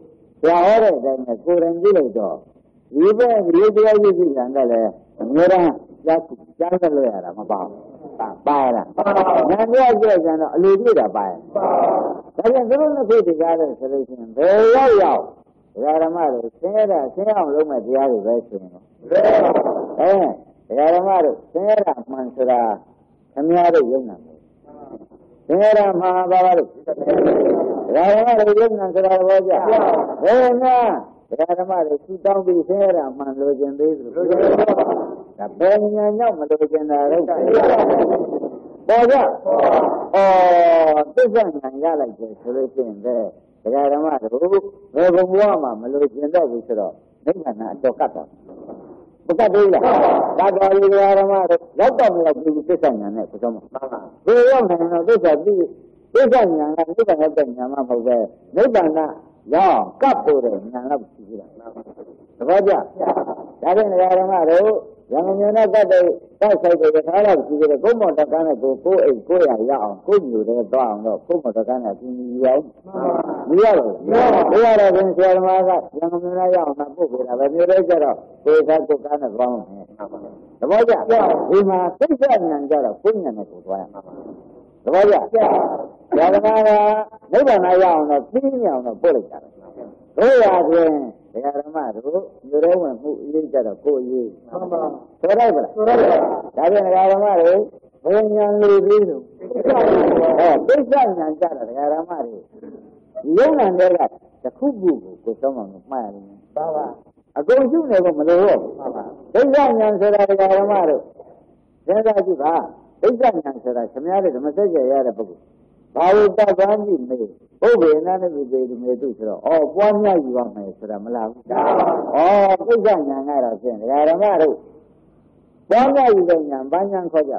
ရာဟောတဲ့အတိုင်းနဲ့ကိုယ်တိုင်ကြည့်လိုက်တော့ဒီဘက်ဒီတရားရည်ရှိတယ်လည်းအများအားကြားလို့ရတာမပါဘူးပါရတာနာမည်ကြည့်ကြတော့အလိုပြည့်တာပါရဒါကြောင့်သူတို့နှစ်ခုတရားလို့ဆိုလို့ရှိရင်ဘယ်ရောက်ဒကာဓမ္မတို့ဆင်းရဲတာဆင်းအောင်လုပ်မဲ့တရားတွေပဲဆိုရင်ဒကာဓမ္မတို့ဆင်းရဲတာမှန်ဆိုတာအများတို့ယုံနာတယ်ဆင်းရဲတာမှာပါပါလို့ဒကာဓမ္မတို့ယုံနာဆိုတာဘောကြဘယ်မှာဒကာဓမ္မတို့သူတောင်းပြီးဆင်းရဲတာမှန်လို့ခြင်းသေးသလိုဒါဘယ်ညာရောက်မလို့ခြင်းတာတော့ပေါ်ကြသစ္စာဉာဏ်ရလိုက်တယ်ဆိုလို့ရှိရင်ဒကာဓမ္မတို့ဘယ်ဘုံဘဝမှာမလို့ခြင်းတော့ဘူးဆိုတော့နိဗ္ဗာန်အတော်ကတ်တော့မကတ်သေးလားကတ်တော်လေဒကာဓမ္မတို့ရောက်တော့မရောက်ဘူးသစ္စာဉာဏ်နဲ့ဘုရားမဘယ်ရောက်နေတော့သစ္စာပြီးသစ္စာဉာဏ်ကနိဗ္ဗာန်ရောက်တဲ့ဉာဏ်မှမဟုတ်ပဲနိဗ္ဗာန်ကရောကတ်ဖို့တဲ့ဉာဏ်လောက်ရှိသေးတာသဘောကျဒါဖြင့်ဒကာဓမ္မတို့ရမဉာဏ်နဲ့ကတ်တဲ့တိုက်ဆိုင်တဲ့ခါလောက်ရှိသေးတယ်ကိုယ်မောတကန်းနဲ့ကိုယ်အိမ်ကိုယ်ရရအောင်ကိုယ်မျိုးတွေသွားအောင်တော့ကိုယ်မောတကန်းနဲ့အင်းကြီးရအောင်မရဘူးမရတော့ခင်ဆရာသမားကရမဉာဏ်ရအောင်မှပုတ်ပေးတာပဲမျိုးတွေကြတော့ကိုယ်ကကိုယ်ကန်းနဲ့သွားအောင်သဘောကျဒီမှာသိစ္စာဉာဏ်ကြတော့ကိုယ်ဉာဏ်နဲ့ကိုယ်သွားရမှာသဘောကျဆရာသမားကနိဗ္ဗာန်ရအောင်တော့သိဉာဏ်အောင်တော့ပို့လိုက်တာတို့ရခြင်းဒကာဓမ္မတို့မျိုးရဲဝင်မှုအရေးကြတော့ကိုယ်အရေးမှန်ပါဆိုလိုက်ပါလားဆိုလိုက်ပါဒါပြန်ဒကာဓမ္မတို့ဘယ်ဉာဏ်လေးပြီးလို့သိစ္စာဉာဏ်ကြတာဒကာဓမ္မတို့ယုံနာတွေကတစ်ခုခုကိုစောင်းအောင်မှားရတယ်ပါပါအကုန်ရှုနေဖို့မလိုတော့ဘူးမှန်ပါသိစ္စာဉာဏ်ဆိုတာဒကာဓမ္မတို့စဉ်းစားကြည့်ပါသိစ္စာဉာဏ်ဆိုတာခမည်းတော်ဓမ္မစကြာရတဲ့ပုဂ္ဂိုလ်ဘာလို့တတ်သွားကြည့်မေးဘုဗ္ဗေနနဲ့ဒီပေဒီမေတုဆိုတော့ပွားများယူရမယ်ဆိုတာမလားဘူးသိစ္စာဉာဏ်ကတော့ဖြင့်ဒကာဓမ္မတို့ပွားများယူတဲ့ဉာဏ်ဘာဉာဏ်ခေါ်ကြ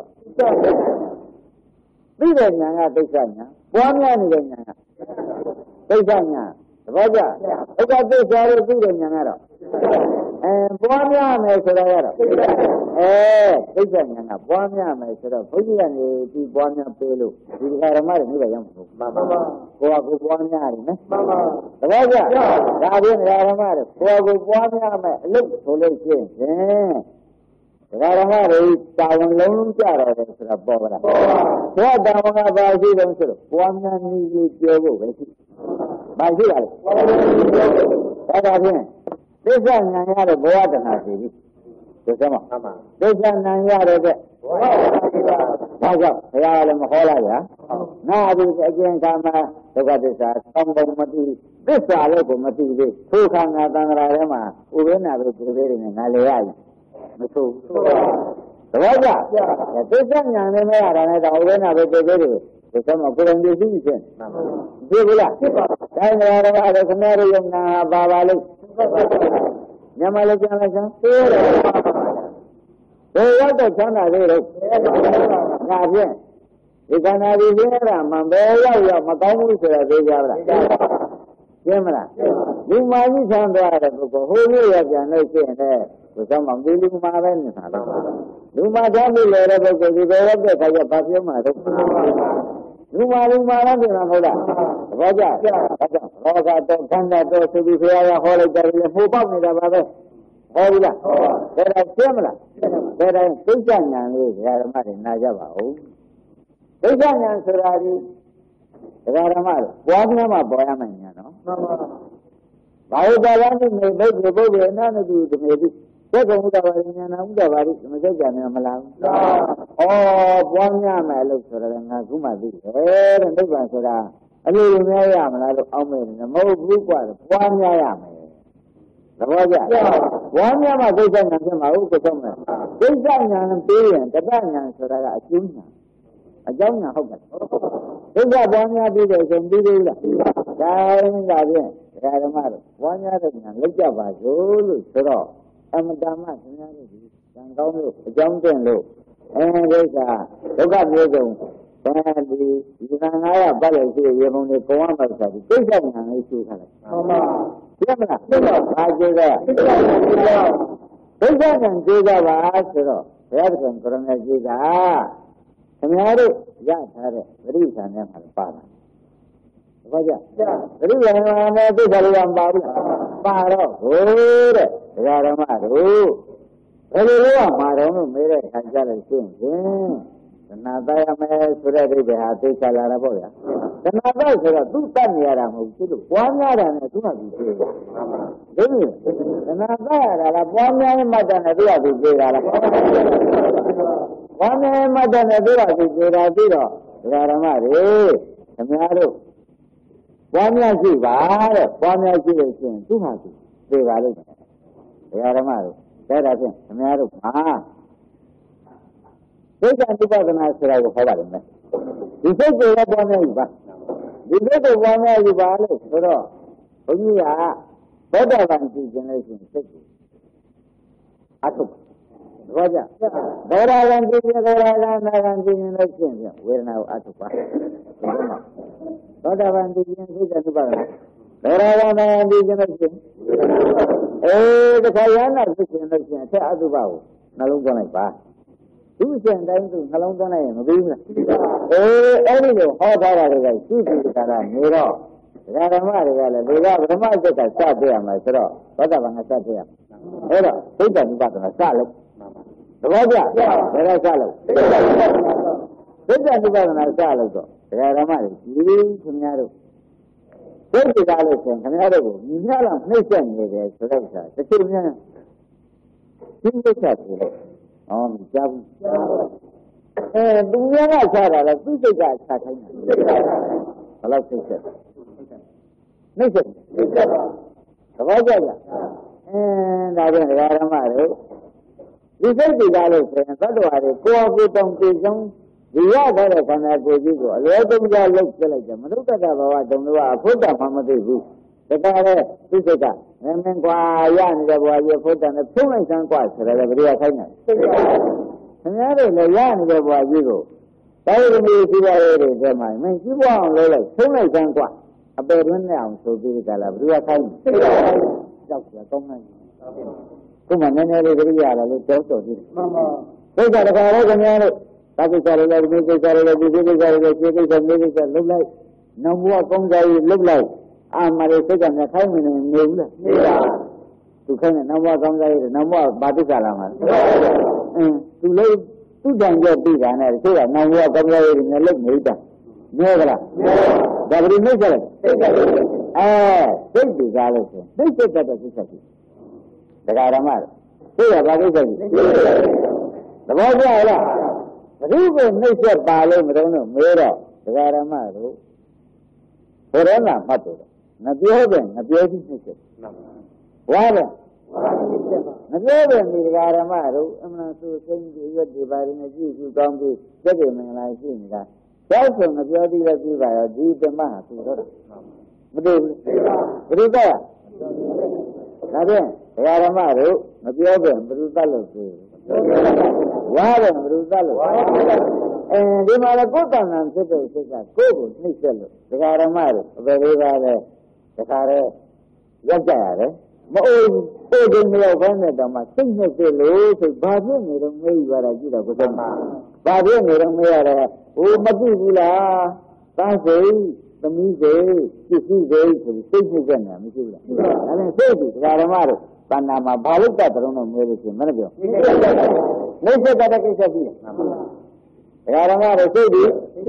သိတဲ့ဉာဏ်ကသိစ္စာဉာဏ်ပွားများနေတဲ့ဉာဏ်ကသိစ္စာဉာဏ်သဘောကျဥက္ကသစ္စာလို့သိတဲ့ဉာဏ်ကတော့ပွားများမယ်ဆိုတော့ကတော့သိစ္စာဉာဏ်ကပွားများမယ်ဆိုတော့ဘုရားကနေဒီပွားများပေးလို့ဒီဓမ္မတွေမိဘရောက်မှာမှန်ပါကိုယ်ကကိုပွားများတယ်နော်မှန်ပါသဘောကျဒါဖြင့်ဓမ္မတွေကိုယ်ကပွားများမယ်အလုပ်ဆိုလို့ရှိရင်ဓမ္မတွေတာဝန်လုံးကြတော့တယ်ဆိုတာပေါ်ပါလားပေါ်တာဝန်ကဘာရှိတယ်ဆိုတော့ပွားများနည်းကြီးပြောဖို့ပဲရှိဘာရှိတာလဲဒါဖြင့်သစ္စာဉာဏ်ရတဲ့ဘဝတဏှာရှိပြီသိစမ်းမသစ္စာဉာဏ်ရတဲ့ဘဝဘာကြောင့်ဘုရားလည်းမဟောလိုက်ရနာဒီအကျဉ်းခါမှာဒုက္ခသစ္စာသံဃာမတိသစ္စာလည်းကိုမသိသေးသို့ခါငါသံဃာထဲမှာဥပ္ပနာပဲဒီလေးတွေနဲ့ငါလေရည်မဆိုးသဘောကျသစ္စာဉာဏ်နဲ့မရတာနဲ့တော့ဥပ္ပနာပဲဒီလေးတွေဒီစမ်းမကိုယ်တိုင်သိသိချင်းသိဘူးလားတိုင်းတော်တော်အဲ့ခမရယုံနာပါပါလို့ညမလေးပြန်လိုက်စမ်းသိရတယ်ဘယ်ရောက်တော့ချမ်းသာသေးလို့ငါဖြင့်ဒီခန္ဓာဒီသိရတာမှဘယ်ရောက်မကောင်းဘူးဆိုတာသိကြပါလားရှင်းမလားဒီမာကြီးဆန်းသွားတဲ့ပုဂ္ဂိုလ်ဟိုလိုရပြန်လို့ရှိရင်လည်းဘုရားမောင်ဒီလူမာပဲနေတာလားလူမာသားလို့လည်းတဲ့ပုဂ္ဂိုလ်ဒီဘယ်ရောက်တဲ့ခါကျဘာပြောမှတော့လူမာလည်းပြင်မှာမဟုတ်လားသဘောကျဒါကြောင့်ရောဂတော့ခန္ဓာတော့ဆိုပြီးဆရာကဟောလိုက်တယ်လေဟိုပေါက်နေတာပါပဲဟောပြီလားဒါတော့ရှင်းမလားဒါတော့သိစ္စာဉာဏ်လေးဓမ္မတွေနာကြပါဦးသိစ္စာဉာဏ်ဆိုတာဒီဓမ္မတွေပွားများမှပေါ်ရမယ်ညာနော်မှန်ပါဘာဝတ္တလမ်းနဲ့ဘုရားပုဂ္ဂိုလ်အနာနဲ့ဒီဒီမေတိသက်ကုန်ဥဒ္ဒဘာရိညာနာဥဒ္ဒဘာရိမစက်ကြနေမလားပွားများမယ်လို့ဆိုတော့ငါခုမှသိတယ်တဲ့နိဗ္ဗာန်ဆိုတာအလိုလိုများရမလားလို့အောက်မဲ့နေမဟုတ်ဘူးကွာပွားများရမယ်သဘောကျပွားများမှသိစ္စာဉာဏ်ဖြစ်မှာဟုတ်ကဲ့ဆုံးမယ်သိစ္စာဉာဏ်ပြီးရင်တတ္တဉာဏ်ဆိုတာကအကျိုးဉာဏ်အကြောင်းဉာဏ်ဟုတ်တယ်သိစ္စာပွားများပြီးတယ်ဆိုပြီးသေးလားဒါရင်ဒါဖြင့်ဓမ္မတို့ပွားများတဲ့ဉာဏ်လောက်ကြပါစို့လို့ဆိုတော့အမတမသင်္ဃာတို့ဒီကံကောင်းလို့အကြောင်းတင်လို့ဒိဋ္ဌာဒုက္ခမျိုးစုံဒီနာငါးရပတ်လို့ရှိရေပုံတွေကောင်းမှဆိုပြီးသိစ္စာဉာဏ်လေးရှိထားလိုက်မှန်ပါပြမလားသိတော့ဘာကျေကသိစ္စာဉာဏ်ကျေကြပါဆိုတော့ဘုရားသခင်ကရဏကျေကခင်ဗျားတို့ရထားတဲ့ပရိသတ်နဲ့မှာပါတာဘာကြသတိရဏနဲ့သိက္ခာလေးကမပါဘူးပါတော့ဟိုတဲ့ဒကာဓမ္မတို့ဘယ်လိုလုပ်မှာတော့လို့မေးတဲ့ခါကြလို့ရှင်းရင်သနာသားရမယ်ဆိုတဲ့ဒိဋ္ဌိဟာသိက္ခာလာတာပေါ့ဗျာသနာသားဆိုတော့သူတတ်နေရတာမဟုတ်ဘူးသူပွားများတာနဲ့သူမှသူပြေးတာဒီလိုသနာသားရတာလားပွားများမှတ်တယ်နဲ့သူကသူပြေးတာလားပွားများမှတ်တယ်နဲ့သူကသူပြေးတာပြီးတော့ဒကာဓမ္မတွေခင်ဗျားတို့ပွားများရှိပါတဲ့ပွားများရှိလို့ရှိရင်သူ့ဟာသူပြေပါလိမ့်မယ်ဒကာဓမ္မတို့ဒါဖြင့်ခင်ဗျားတို့မှာသိက္ခာဥပဒနာဆိုတာကိုဟောပါတယ်မယ်ဒီစိတ်ကိုလည်းပွားများယူပါဒီစိတ်ကိုပွားများယူပါလို့ဆိုတော့ဘုန်းကြီးကသောတာပန်ကြည့်ခြင်းလို့ရှိရင်စိတ်ကိုအထုတ်ဘာကြသောတာပန်ကြည့်ခြင်းသောတာပန်နာဂံကြည့်ခြင်းလို့ရှိရင်ဝေဒနာကိုအထုတ်ပါသောတာပန်ကြည့်ခြင်းသိက္ခာဥပဒနာသောတာပန်နာဂံကြည့်ခြင်းလို့ရှိရင်တခါရဟနာဖြစ်ခြင်းလို့ရှိရင်အထက်အတုပကိုနှလုံးသွင်းလိုက်ပါသူ့စဉ်တိုင်းသူနှလုံးသွင်းလိုက်ရင်မပြီးဘူးလားအဲ့ဒီလိုဟောထားတာတွေကရှိပြီကလာနေတော့ဒကာဓမ္မတွေကလည်းဒီကဗြဟ္မစက်ကစပြရမှာဆိုတော့သောတာပန်ကစပြရမှာအဲ့တော့သိက္ခာဥပဒနာစလို့သဘောကျဘယ်တော့စလို့သိက္ခာဥပဒနာစလို့တော့ဒကာဓမ္မတွေဒီခင်ဗျားတို့သိက္ခာလို့ဆိုရင်ခင်ဗျားတို့ကိုညီမျှလောက်နှိမ့်ဆက်နေတယ်ဆိုတော့တချို့များဒီသိက္ခာတွေမကြားဘူးသူများကချတာလဲသူစိတ်ကချခိုင်းတယ်ဘယ်လောက်စိတ်ဆက်နှိမ့်ဆက်ပါသဘောကျကြဒါပြန်ဒကာဓမ္မတို့ဒီစိတ်တွေကလို့ဆိုရင်သတ္တဝါတွေကိုယ်ကိုယ်တောင်သိဆုံးဒီရထားတဲ့ခန္ဓာကိုယ်ကြီးကိုအလွယ်သုံးကြားလုပ်ပြလိုက်တယ်မနုဿတဘဝတုံတို့ကအဖို့တမှမသိဘူးဒါကြတဲ့သူစိတ်ကမင်းကွာရနေတဲ့ဘဝကြီးဖို့တနဲ့ဖုံးလိုက်စမ်းကွာဆိုတယ်ဘယ်လိုခိုင်းတယ်ခင်ဗျားတို့လည်းရနေတဲ့ဘဝကြီးကိုတိုင်းရင်းကြီးပါရဲ့တဲ့မှာမင်းကြီးပွားအောင်လုပ်လိုက်ဖုံးလိုက်စမ်းကွာအပေတွင်းနဲ့အောင်ဆိုပြီးကြလားဘယ်လိုခိုင်းကြောက်ကြကောင်းနိုင်ခုမှနည်းနည်းလေးတတိယလာလို့ကြောက်တော်ကြည့်မှန်ပါဒုက္ခတခါတော့ခင်ဗျားတို့သာကိစ္စတွေလည်းဒီကိစ္စတွေလည်းဒီကိစ္စတွေလည်းဒီကိစ္စမျိုးကိစ္စလုပ်လိုက်နောက်ဘဝကောင်းကြရေးလုပ်လိုက်အာမရေစိတ်ကလည်းခိုင်းမနေဘူးလားနေပါသူခိုင်းတဲ့နောက်ဘဝကောင်းကြရေးနောက်ဘဝဘာသစ္စာလာမှာသူလည်းသူ့တန်ကြပြီးတာနဲ့သူကနောက်ဘဝကောင်းကြရေးနဲ့လုပ်နေတာပြောကြလားဒါပရိမိတ်ဆက်လိုက်စိတ်ကစိတ်ဒီကားလို့ဆိုစိတ်စိတ်တတ်တဲ့ကိစ္စကြီးဒကာဓမ္မတို့သိရပါကိစ္စကြီးသဘောကျလားဘုရားနှိမ့်ဆက်ပါလို့မတော်တော့မေးတော့ဒကာဓမ္မတို့ဘုရားကမှတ်တယ်မပြောတဲ့မပြောဘူးနှိမ့်ဆက်ဝါတယ်မပြောတဲ့ဒီဒကာဓမ္မတို့အမှန်ဆိုစိတ်ကြီးရွက်ဒီပါရင်ကြည့်ကြည့်ကောင်းပြီးစက်ပြေမင်္ဂလာရှိနေတာကျောက်ဆိုမပြောသေးတဲ့ပြီးပါရောဒီဓမ္မဟာသူတော့မတွေ့ဘူးဘုရားဒါဖြင့်ဒကာဓမ္မတို့မပြောတဲ့ဘုရားလို့ဆိုဝါတယ်ဘုရားလို့ဒီမှာလည်းကိုယ်တဏ္ဍာဖြစ်တဲ့စိတ်ကကိုယ့်ကိုနှိမ့်ဆက်လို့ဒကာဓမ္မတို့အပေလေးပါလဲဒကာရဲရောက်ကြရတယ်မအိုးကိုယ်တင်မရောက်ဘဲနဲ့တော့မှစိတ်နဲ့စိတ်လို့ဆိုဘာဖြစ်နေတော့မေးရတာကြည့်တော့ကိုယ်ကဘာဖြစ်နေတော့မေးရတယ်ဟိုမသိဘူးလားသားစိတ်သမီးစိတ်ပစ္စည်းစိတ်ဆိုစိတ်နှိမ့်ဆက်နေတာမရှိဘူးလားဒါနဲ့စိတ်ဒီဒကာဓမ္မတို့တဏ္ဍာမှာဘာလို့တတ်တယ်လို့မေးလို့ရှိရင်မနဲ့ပြောနှိမ့်ဆက်တဲ့ကိစ္စရှိတယ်ဒကာဓမ္မတို့စိတ်ဒီ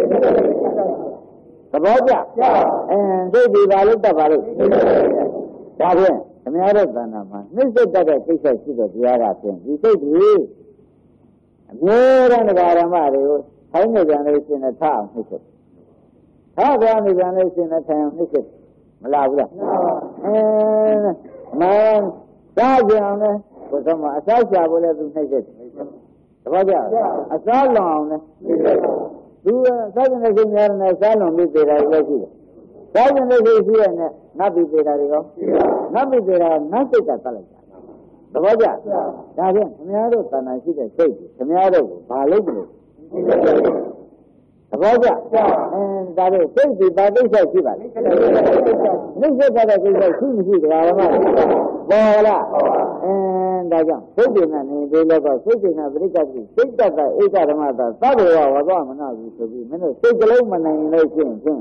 သဘောကျစိတ်ဒီဘာလို့တတ်ပါလို့ဒါဖြင့်ခင်ဗျားတို့တဏ္ဍာမှာနှိမ့်ဆက်တဲ့ကိစ္စရှိတဲ့တရားကဖြင့်ဒီစိတ်ဒီအမြဲတမ်းဒကာဓမ္မတွေကိုထိုင်းနေကြလို့ရှိရင်ထားအောင်နှိမ့်ဆက်ထားကြနေကြလို့ရှိရင်ထိုင်အောင်နှိမ့်ဆက်မလားဘူးလားမင်းစားကြအောင်လဲဘုရားမအစားရှာဖို့လဲသူနှိမ့်ဆက်တပည့်ကြအစားလောင်အောင်လဲသူစားကြတဲ့စိတ်များနဲ့စားလောင်ပြီးသေးတာလည်းရှိတယ်စားကြတဲ့စိတ်ရှိရနဲ့နတ်ပြီးသေးတာတွေရောနတ်ပြီးသေးတာနတ်စိတ်ကတတ်လိုက်တာတပည့်ကြဒါဖြင့်ခင်ဗျားတို့တဏ္ဍာရှိတဲ့စိတ်ခင်ဗျားတို့ကိုဘာလုပ်လို့သဘောကျဒါလို့စိတ်ဒီပါကိစ္စရှိပါလေနှိမ့်ဆက်တဲ့ကိစ္စရှိမရှိတရားဓမ္မပေါ်လားဒါကြောင့်စိတ်တွေနဲ့နေသေးတော့စိတ်တွေနဲ့ပရိက္ခတိစိတ်တတ်တဲ့ဧကဓမ္မသာသဗ္ဗေဝဝသောမနာဘူးဆိုပြီးမင်းတို့စိတ်ကလေးမနိုင်ရင်လို့ရှိရင်ဖြင့်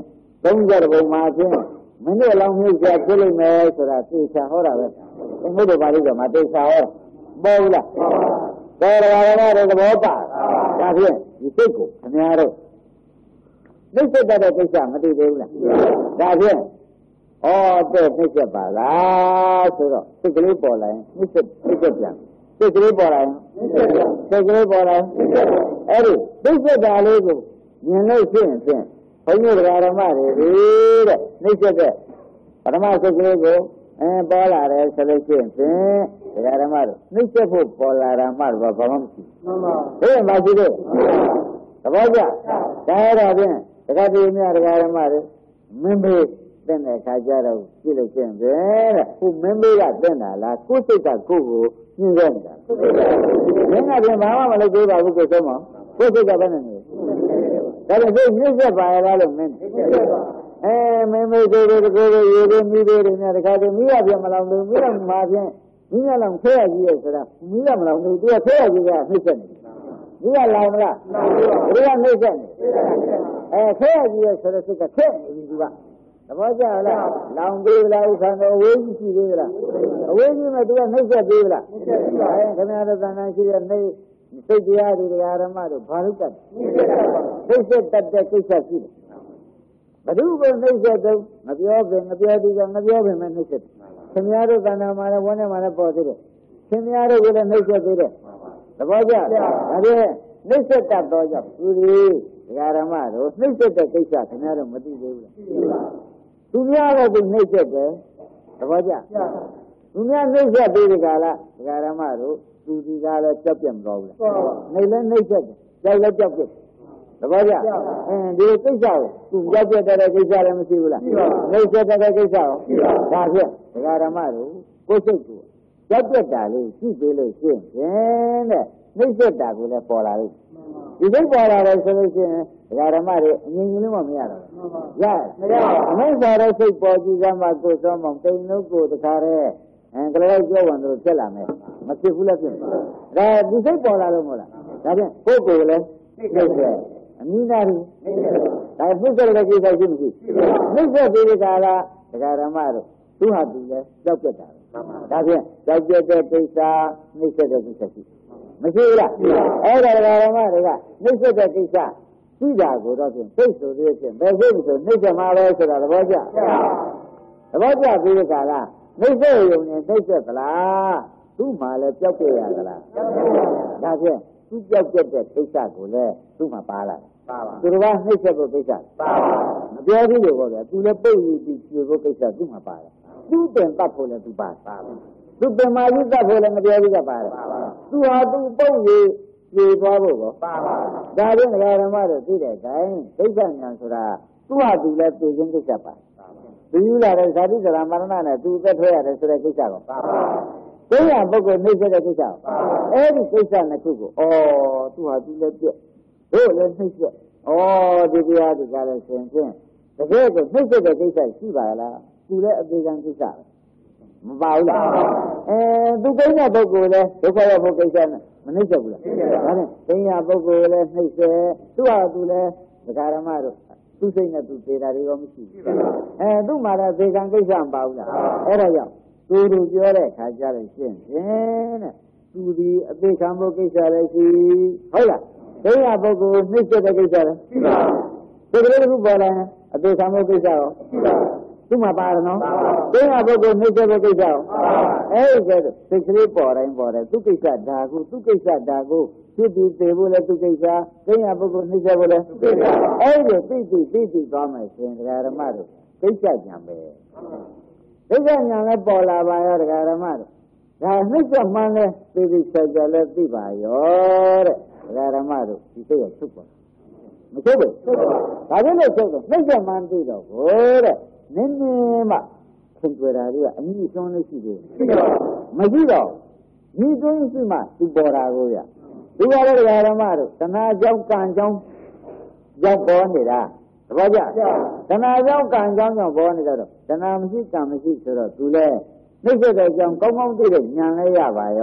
3ရက်ဘုံမှာဖြင့်မနေ့လောင်မျိုးဆက်ဖြစ်လိမ့်မယ်ဆိုတာသိချာဟောတာပဲအင်းတို့ပါဠိတော်မှာသိချာဟောပေါ်ဘူးလားပေါ်တော်တော်သဘောပါဒါဖြင့်ဒီစိတ်ကိုခင်ဗျားတို့နှိစ္စတတ်တဲ့ကိစ္စမသိသေးဘူးလားဒါဖြင့်ဩတဲ့နှိစ္စပါလားဆိုတော့စိတ်ကလေးပေါ်လာရင်နှိစ္စပြန်စိတ်ကလေးပေါ်လာရင်စိတ်ကလေးပေါ်လာရင်အဲ့ဒီနှိစ္စတာလေးကိုမြင်လို့ရှိရင်ဖြင့်ဘုန်းကြီးဓမ္မတွေတဲ့နှိစ္စတဲ့ပထမစိတ်ကလေးကိုပေါ်လာတယ်ဆိုလို့ရှိရင်ဖြင့်ဓမ္မတို့နှိစ္စဖို့ပေါ်လာတာမှတော့ဘာမှမရှိဘူးမှန်ပါဘယ်မှာရှိသေးသဘောကျဒါရတာဖြင့်တခါတည်းများဓမ္မတွေမင်းမေးတဲ့အခါကျတော့ကြည့်လို့ရှိရင်ပဲတဲ့ခုမင်းမေးကတဲ့တာလားကိုယ်စိတ်ကကိုယ်ကိုညှိခဲ့နေတာမင်းကပြန်ဘာမှမလုပ်သေးပါဘူးကိုယ်ဆုံးမကိုယ်စိတ်ကဘယ်နဲ့နေဒါလည်းစိတ်ညစ်ဆက်ပါရလားလို့မင်းမင်းမေးကိုယ်ကိုရေတွေမိတွေနဲ့တခါတည်းမိရပြန်မလောင်ဘူးမိတော့မှာဖြင့်မိရလောင်ခဲရကြီးရဲ့ဆိုတာမိရမလောင်ဘူးသူကခဲရကြီးကနှိမ့်ဆက်နေမိရလောင်မလားဘယ်ကနှိမ့်ဆက်နေခဲရကြီးရဲ့ဆိုတော့စိတ်ကခဲနေပြီသူကသဘောကျလားလောင်သေးလားဥက္ကံတော့အဝေးကြီးရှိသေးလားအဝေးကြီးမဲ့သူကနှိမ့်ဆက်သေးလားခင်ဗျားတို့သဏ္ဍာန်ရှိတဲ့နှိမ့်စိတ်တရားတွေဓမ္မတို့ဘာလို့တတ်နှိမ့်ဆက်တတ်တဲ့ကိစ္စရှိတယ်ဘ누구ကိုနှိမ့်ဆက်တော့မပြောပင်မပြောသေးတော့မပြောပင်မဲ့နှိမ့်ဆက်ခင်ဗျားတို့သဏ္ဍာန်မှာလည်းဝန်းထဲမှာလည်းပေါ်သေးတယ်ခင်ဗျားတို့ကလည်းနှိမ့်ဆက်သေးတယ်သဘောကျဒါဖြင့်နှိမ့်ဆက်တတ်တော့ကြောင့်သူတွေဓမ္မတို့နှိမ့်ဆက်တဲ့ကိစ္စခင်ဗျားတို့မသိသေးဘူးလားသူများတော့သူနှိမ့်ဆက်တယ်သဘောကျသူများနှိမ့်ဆက်ပြီးဒီကလာဓမ္မတို့သူဒီကလည်းကြောက်ပြတ်မသွားဘူးလားနှိမ့်လည်းနှိမ့်ဆက်တယ်ကြောက်လည်းကြောက်ပြတ်သဘောကျဒီကိစ္စကိုသူကြောက်ပြတ်တဲ့ကိစ္စလည်းမရှိဘူးလားနှိမ့်ဆက်တဲ့ကိစ္စရောဒါဖြင့်ဓမ္မတို့ကိုယ်စိတ်ကိုကြောက်ပြတ်တာလေးရှိသေးလို့ရှိရင်တဲ့နှိမ့်ဆက်တာကိုလည်းပေါ်လာလိမ့်ဒီစိတ်ပေါ်လာတယ်ဆိုလို့ရှိရင်ဓမ္မတွေအငြင်းကြီးလို့မရတော့ဘူးရမရပါဘူးအမိစ္ဆာတဲ့စိတ်ပေါ်ကြည့်ကြမှာကိုယ်စောမောင်တိမ်နှုတ်ကိုတခါတည်းကလေးကြောဝင်လို့ဖြစ်လာမယ်မဖြစ်ဘူးလည်းဖြစ်တယ်ဒါဒီစိတ်ပေါ်လာလို့မဟုတ်လားဒါဖြင့်ကိုယ်ကိုယ်လည်းနှိမ့်ဆက်အမိနာရီဒါနှိမ့်ဆက်တဲ့ကိစ္စရှိမရှိနှိမ့်ဆက်ပြီးဒီကလာဓမ္မတို့သူဟာသူလည်းကြောက်ပြတ်တာဒါဖြင့်ကြောက်ပြတ်တဲ့ကိစ္စနှိမ့်ဆက်တဲ့ကိစ္စရှိမရှိဘူးလားအဲ့ဒါဓမ္မတွေကနှိမ့်ဆက်တဲ့ကိစ္စရှိတာကိုတော့ဖြင့်သိဆိုသေးဖြင့်ဘယ်စိတ်ဆိုနှိမ့်ဆက်မှာပဲဆိုတာသဘောကျသဘောကျပြီးဒီကလာနှိမ့်ဆက်ရုံနဲ့နှိမ့်ဆက်သလားသူ့မှာလည်းကြောက်ကြရသလားဒါဖြင့်သူကြောက်ကြတဲ့ကိစ္စကိုလည်းသူ့မှာပါလာပါသူတို့ကနှိမ့်ဆက်ဖို့ကိစ္စပါမပြောဘူးလို့ပြောတယ်သူလည်းပိတ်ပြီးပြေဖို့ကိစ္စသူ့မှာပါတယ်သူ့တင်တတ်ဖို့လည်းသူပါသူပင်မာကြီးတတ်ဖို့လည်းမပြောဘူးကပါတယ်သူဟာသူပုတ်ရေးပြေသွားဖို့ကောပါဒါဖြင့်ဓမ္မတို့သိတဲ့အတိုင်းဒိဋ္ဌဉာဏ်ဆိုတာသူ့ဟာသူလည်းသိခြင်းကိစ္စပါသူယူလာတဲ့ဇာတိဇရာမရဏနဲ့သူသက်ထွက်ရတယ်ဆိုတဲ့ကိစ္စကောပါသိရပုဂ္ဂိုလ်နှိမ့်ဆက်တဲ့ကိစ္စအဲ့ဒီကိစ္စနှစ်ခုကိုသူဟာသူလည်းပြည့်တို့လည်းနှိမ့်ဆက်ဒီတရားဒီကားလည်းရှင်ဖြင့်တကယ်ကိုနှိမ့်ဆက်တဲ့ကိစ္စရှိပါလားသူလည်းအသေးခံကိစ္စမပါဘူးလားသူကိစ္စပုဂ္ဂိုလ်လည်းဒုက္ခရောက်ဖို့ကိစ္စနဲ့မနှိမ့်ဆက်ဘူးလားဒါနဲ့သိညာပုဂ္ဂိုလ်လည်းနှိမ့်ဆက်သူဟာသူလည်းဓမ္မတို့သူစိတ်နဲ့သူသေးတာတွေရောမရှိဘူးသူ့မှာလည်းသေကံကိစ္စမပါဘူးလားအဲ့ဒါကြောင့်သူတို့ပြောတဲ့ခါကြလို့ရှင်းဖြင့်တဲ့သူဒီအသေးခံဖို့ကိစ္စလည်းရှိဟုတ်လားသိညာပုဂ္ဂိုလ်နှိမ့်ဆက်တဲ့ကိစ္စလည်းရှိပါဘူးဒီကလေးကပေါ်လာရင်အသေးခံဖို့ကိစ္စရောရှိပါသူ့မှာပါတယ်နော်သိညာပုဂ္ဂိုလ်နှိမ့်ဆက်တဲ့ကိစ္စရောအဲ့ဒီစိတ်ကလေးပေါ်တိုင်းပေါ်တယ်သူကိစ္စဒါကိုသူကိစ္စဒါကိုဖြစ်ပြီးသေဖို့လည်းသူကိစ္စသိညာပုဂ္ဂိုလ်နှိမ့်ဆက်ဖို့လည်းသူကိစ္စအဲ့ဒီသိသွားမယ်ရှင်ဓမ္မတို့ကိစ္စဉာဏ်ပဲကိစ္စဉာဏ်လည်းပေါ်လာပါရောဓမ္မတို့ဒါနှိမ့်ဆက်မှန်းလဲသိဆက်ကြလဲသိပါရောတဲ့ဓမ္မတို့ဒီစိတ်ရချုပ်ပါမချုပ်ဘူးဒါကြောင့်လည်းချုပ်တော့နှိမ့်ဆက်မှန်းသိတော့ဟိုတဲ့နည်းနည်းမှသင်္ကြန်ဓာရီကအမြင့်ဆုံးလေးရှိသေးတယ်မရှိတော့ဒီတွင်းရှိမှသူပေါ်တာကိုရဒီကလည်းဓမ္မတို့သနာကြောင့်ကံကြောင့်ရောက်ပေါ်နေတာသဘောကျသနာကြောင့်ကံကြောင့်ပေါ်နေတော့သနာမရှိကံမရှိဆိုတော့သူလည်းနှိမ့်ဆက်တဲ့အကြောင်းကောင်းကောင်းသိတဲ့ဉာဏ်လည်းရပါရော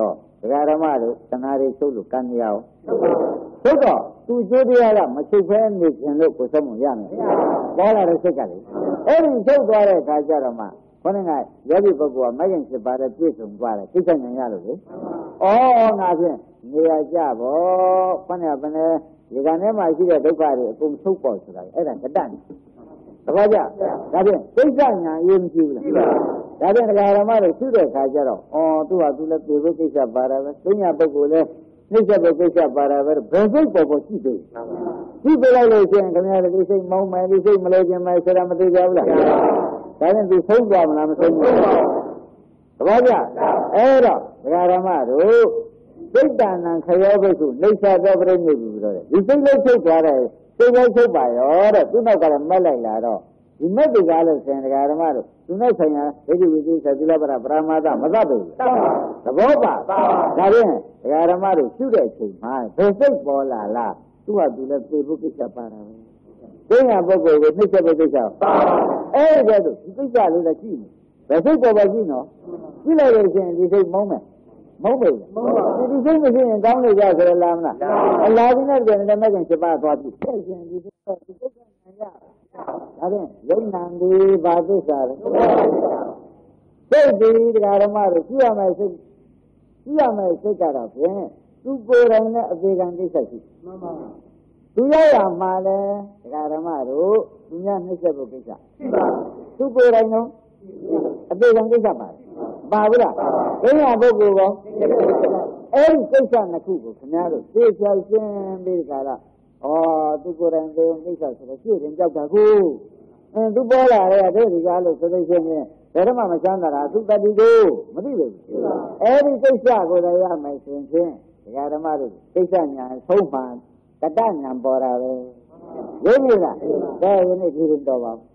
တရားဓမ္မတို့သနာတွေချုပ်လို့ကံရအောင်သို့တော့သူကျိုးတရားကမချုပ်ဖဲနေခြင်းလို့ကိုယ်ဆုံးမရမယ်ပေါ်လာတဲ့စိတ်ကလေအဲ့ဒီချုပ်သွားတဲ့အခါကျတော့မှခေါင်းကယောဂီပုဂ္ဂိုလ်ကမဂ္ဂင်7ပါးနဲ့ပြည့်စုံသွားတယ်သိက္ခာဉာဏ်ရလို့လေဩငါဖြင့်နေရာကြပေါ့ခေါင်းကဘယ်နဲ့ဒီကံထဲမှာရှိတဲ့ဒုက္ခတွေအကုန်ထုတ်ပေါ်ဆိုတာအဲ့ဒါကတ္တနဲ့တပည့်ကြဒါဖြင့်သိက္ခာဉာဏ်ရေးမရှိဘူးလားဒါဖြင့်တရားဓမ္မတွေရှိတဲ့အခါကျတော့သူကသူလည်းပြေဖို့ကိစ္စပါတာပဲသိညာပုဂ္ဂိုလ်လည်းနှိစ္စဖို့ကိစ္စပါတာပဲဘယ်စိတ်ပေါ်ပေါ်ရှိသေးရှိသေးလိုက်လို့ရှိရင်ခင်ဗျားတို့စိတ်မောင်းမယ်ဒီစိတ်မလို့ခြင်းမယ်ဆိုတာမသိကြဘူးလားဒါဖြင့်သူဆုံးသွားမလားမဆုံးဘူးတပည့်ကြအဲ့တော့တရားဓမ္မတို့စိတ်တဏ္ဍခရောဘိက္ခုနှိစ္စသောပရိနိဗ္ဗူပြောတယ်ဒီစိတ်လေးထုတ်သွားတယ်စိတ်လေးထုတ်ပါရောတဲ့သူနောက်ကလည်းမက်လိုက်လာတော့ဒီမက်ဒီကားလို့ဆိုရင်တရားဓမ္မတို့သူနဲ့ဆိုင်ရာဒိဋ္ဌိဝိသေသတိလပရပရမသမသတ်ဘူးသဘောပါဒါဖြင့်တရားဓမ္မတို့ရှုတဲ့အချိန်မှာဘယ်စိတ်ပေါ်လာလားသူကသူလည်းပြေဖို့ကိစ္စပါတာပဲသိညာပုဂ္ဂိုလ်ကိုနှိစ္စဖို့ကိစ္စပါအဲ့ဒါတို့ဒီကိစ္စလေးလည်းရှိနေဘယ်စိတ်ပေါ်ပါရှိနော်ရှိလိုက်လို့ရှိရင်ဒီစိတ်မုန်းမယ်မဟုတ်ဘူးဒီစိတ်မရှိရင်ကောင်းနေကြဆိုရလားမလားအလားတူနဲ့ပြန်လည်းမကင်7ပါးသွားပြီဖြစ်ရှင်ဒီစိတ်ကဉာဏ်ရဒါဖြင့်ယုံနာဒီဘာသစ္စာလဲစိတ်ဒီတရားဓမ္မတို့ကြည့်ရမယ်စိတ်ကြည့်ရမယ်စိတ်ကတော့ဖြင့်သူကိုယ်တိုင်နဲ့အပေကံသိစိတ်ရှိမှန်ပါသူရရမှာလဲတရားဓမ္မတို့သူများနှိမ့်ဆက်ဖို့ကိစ္စရှိပါသူကိုယ်တိုင်တော့အပေကံကိစ္စပါဘူးလားဘယ်ဟာပုဂ္ဂိုလ်ကောအဲ့ဒီကိစ္စနှစ်ခုကိုခင်ဗျားတို့သိချင်ရှင်းပြီးကြလားသူကိုယ်တိုင်သိကိစ္စဆိုတော့ရှင်းရင်ကြောက်တာကိုသူပေါ်လာတဲ့အဲ့ဒီကားလို့သိရှင်းရင်ဘယ်တော့မှမချမ်းသာတာသူတတိကိုမသိဘူးအဲ့ဒီကိစ္စကိုလည်းရမယ်ဆိုရင်တရားဓမ္မတို့ကိစ္စညာဆုံးမှတတ္တညာပေါ်တာပဲဝိညာဉ်ကဒါယနေ့ဒီလိုတော့ပါ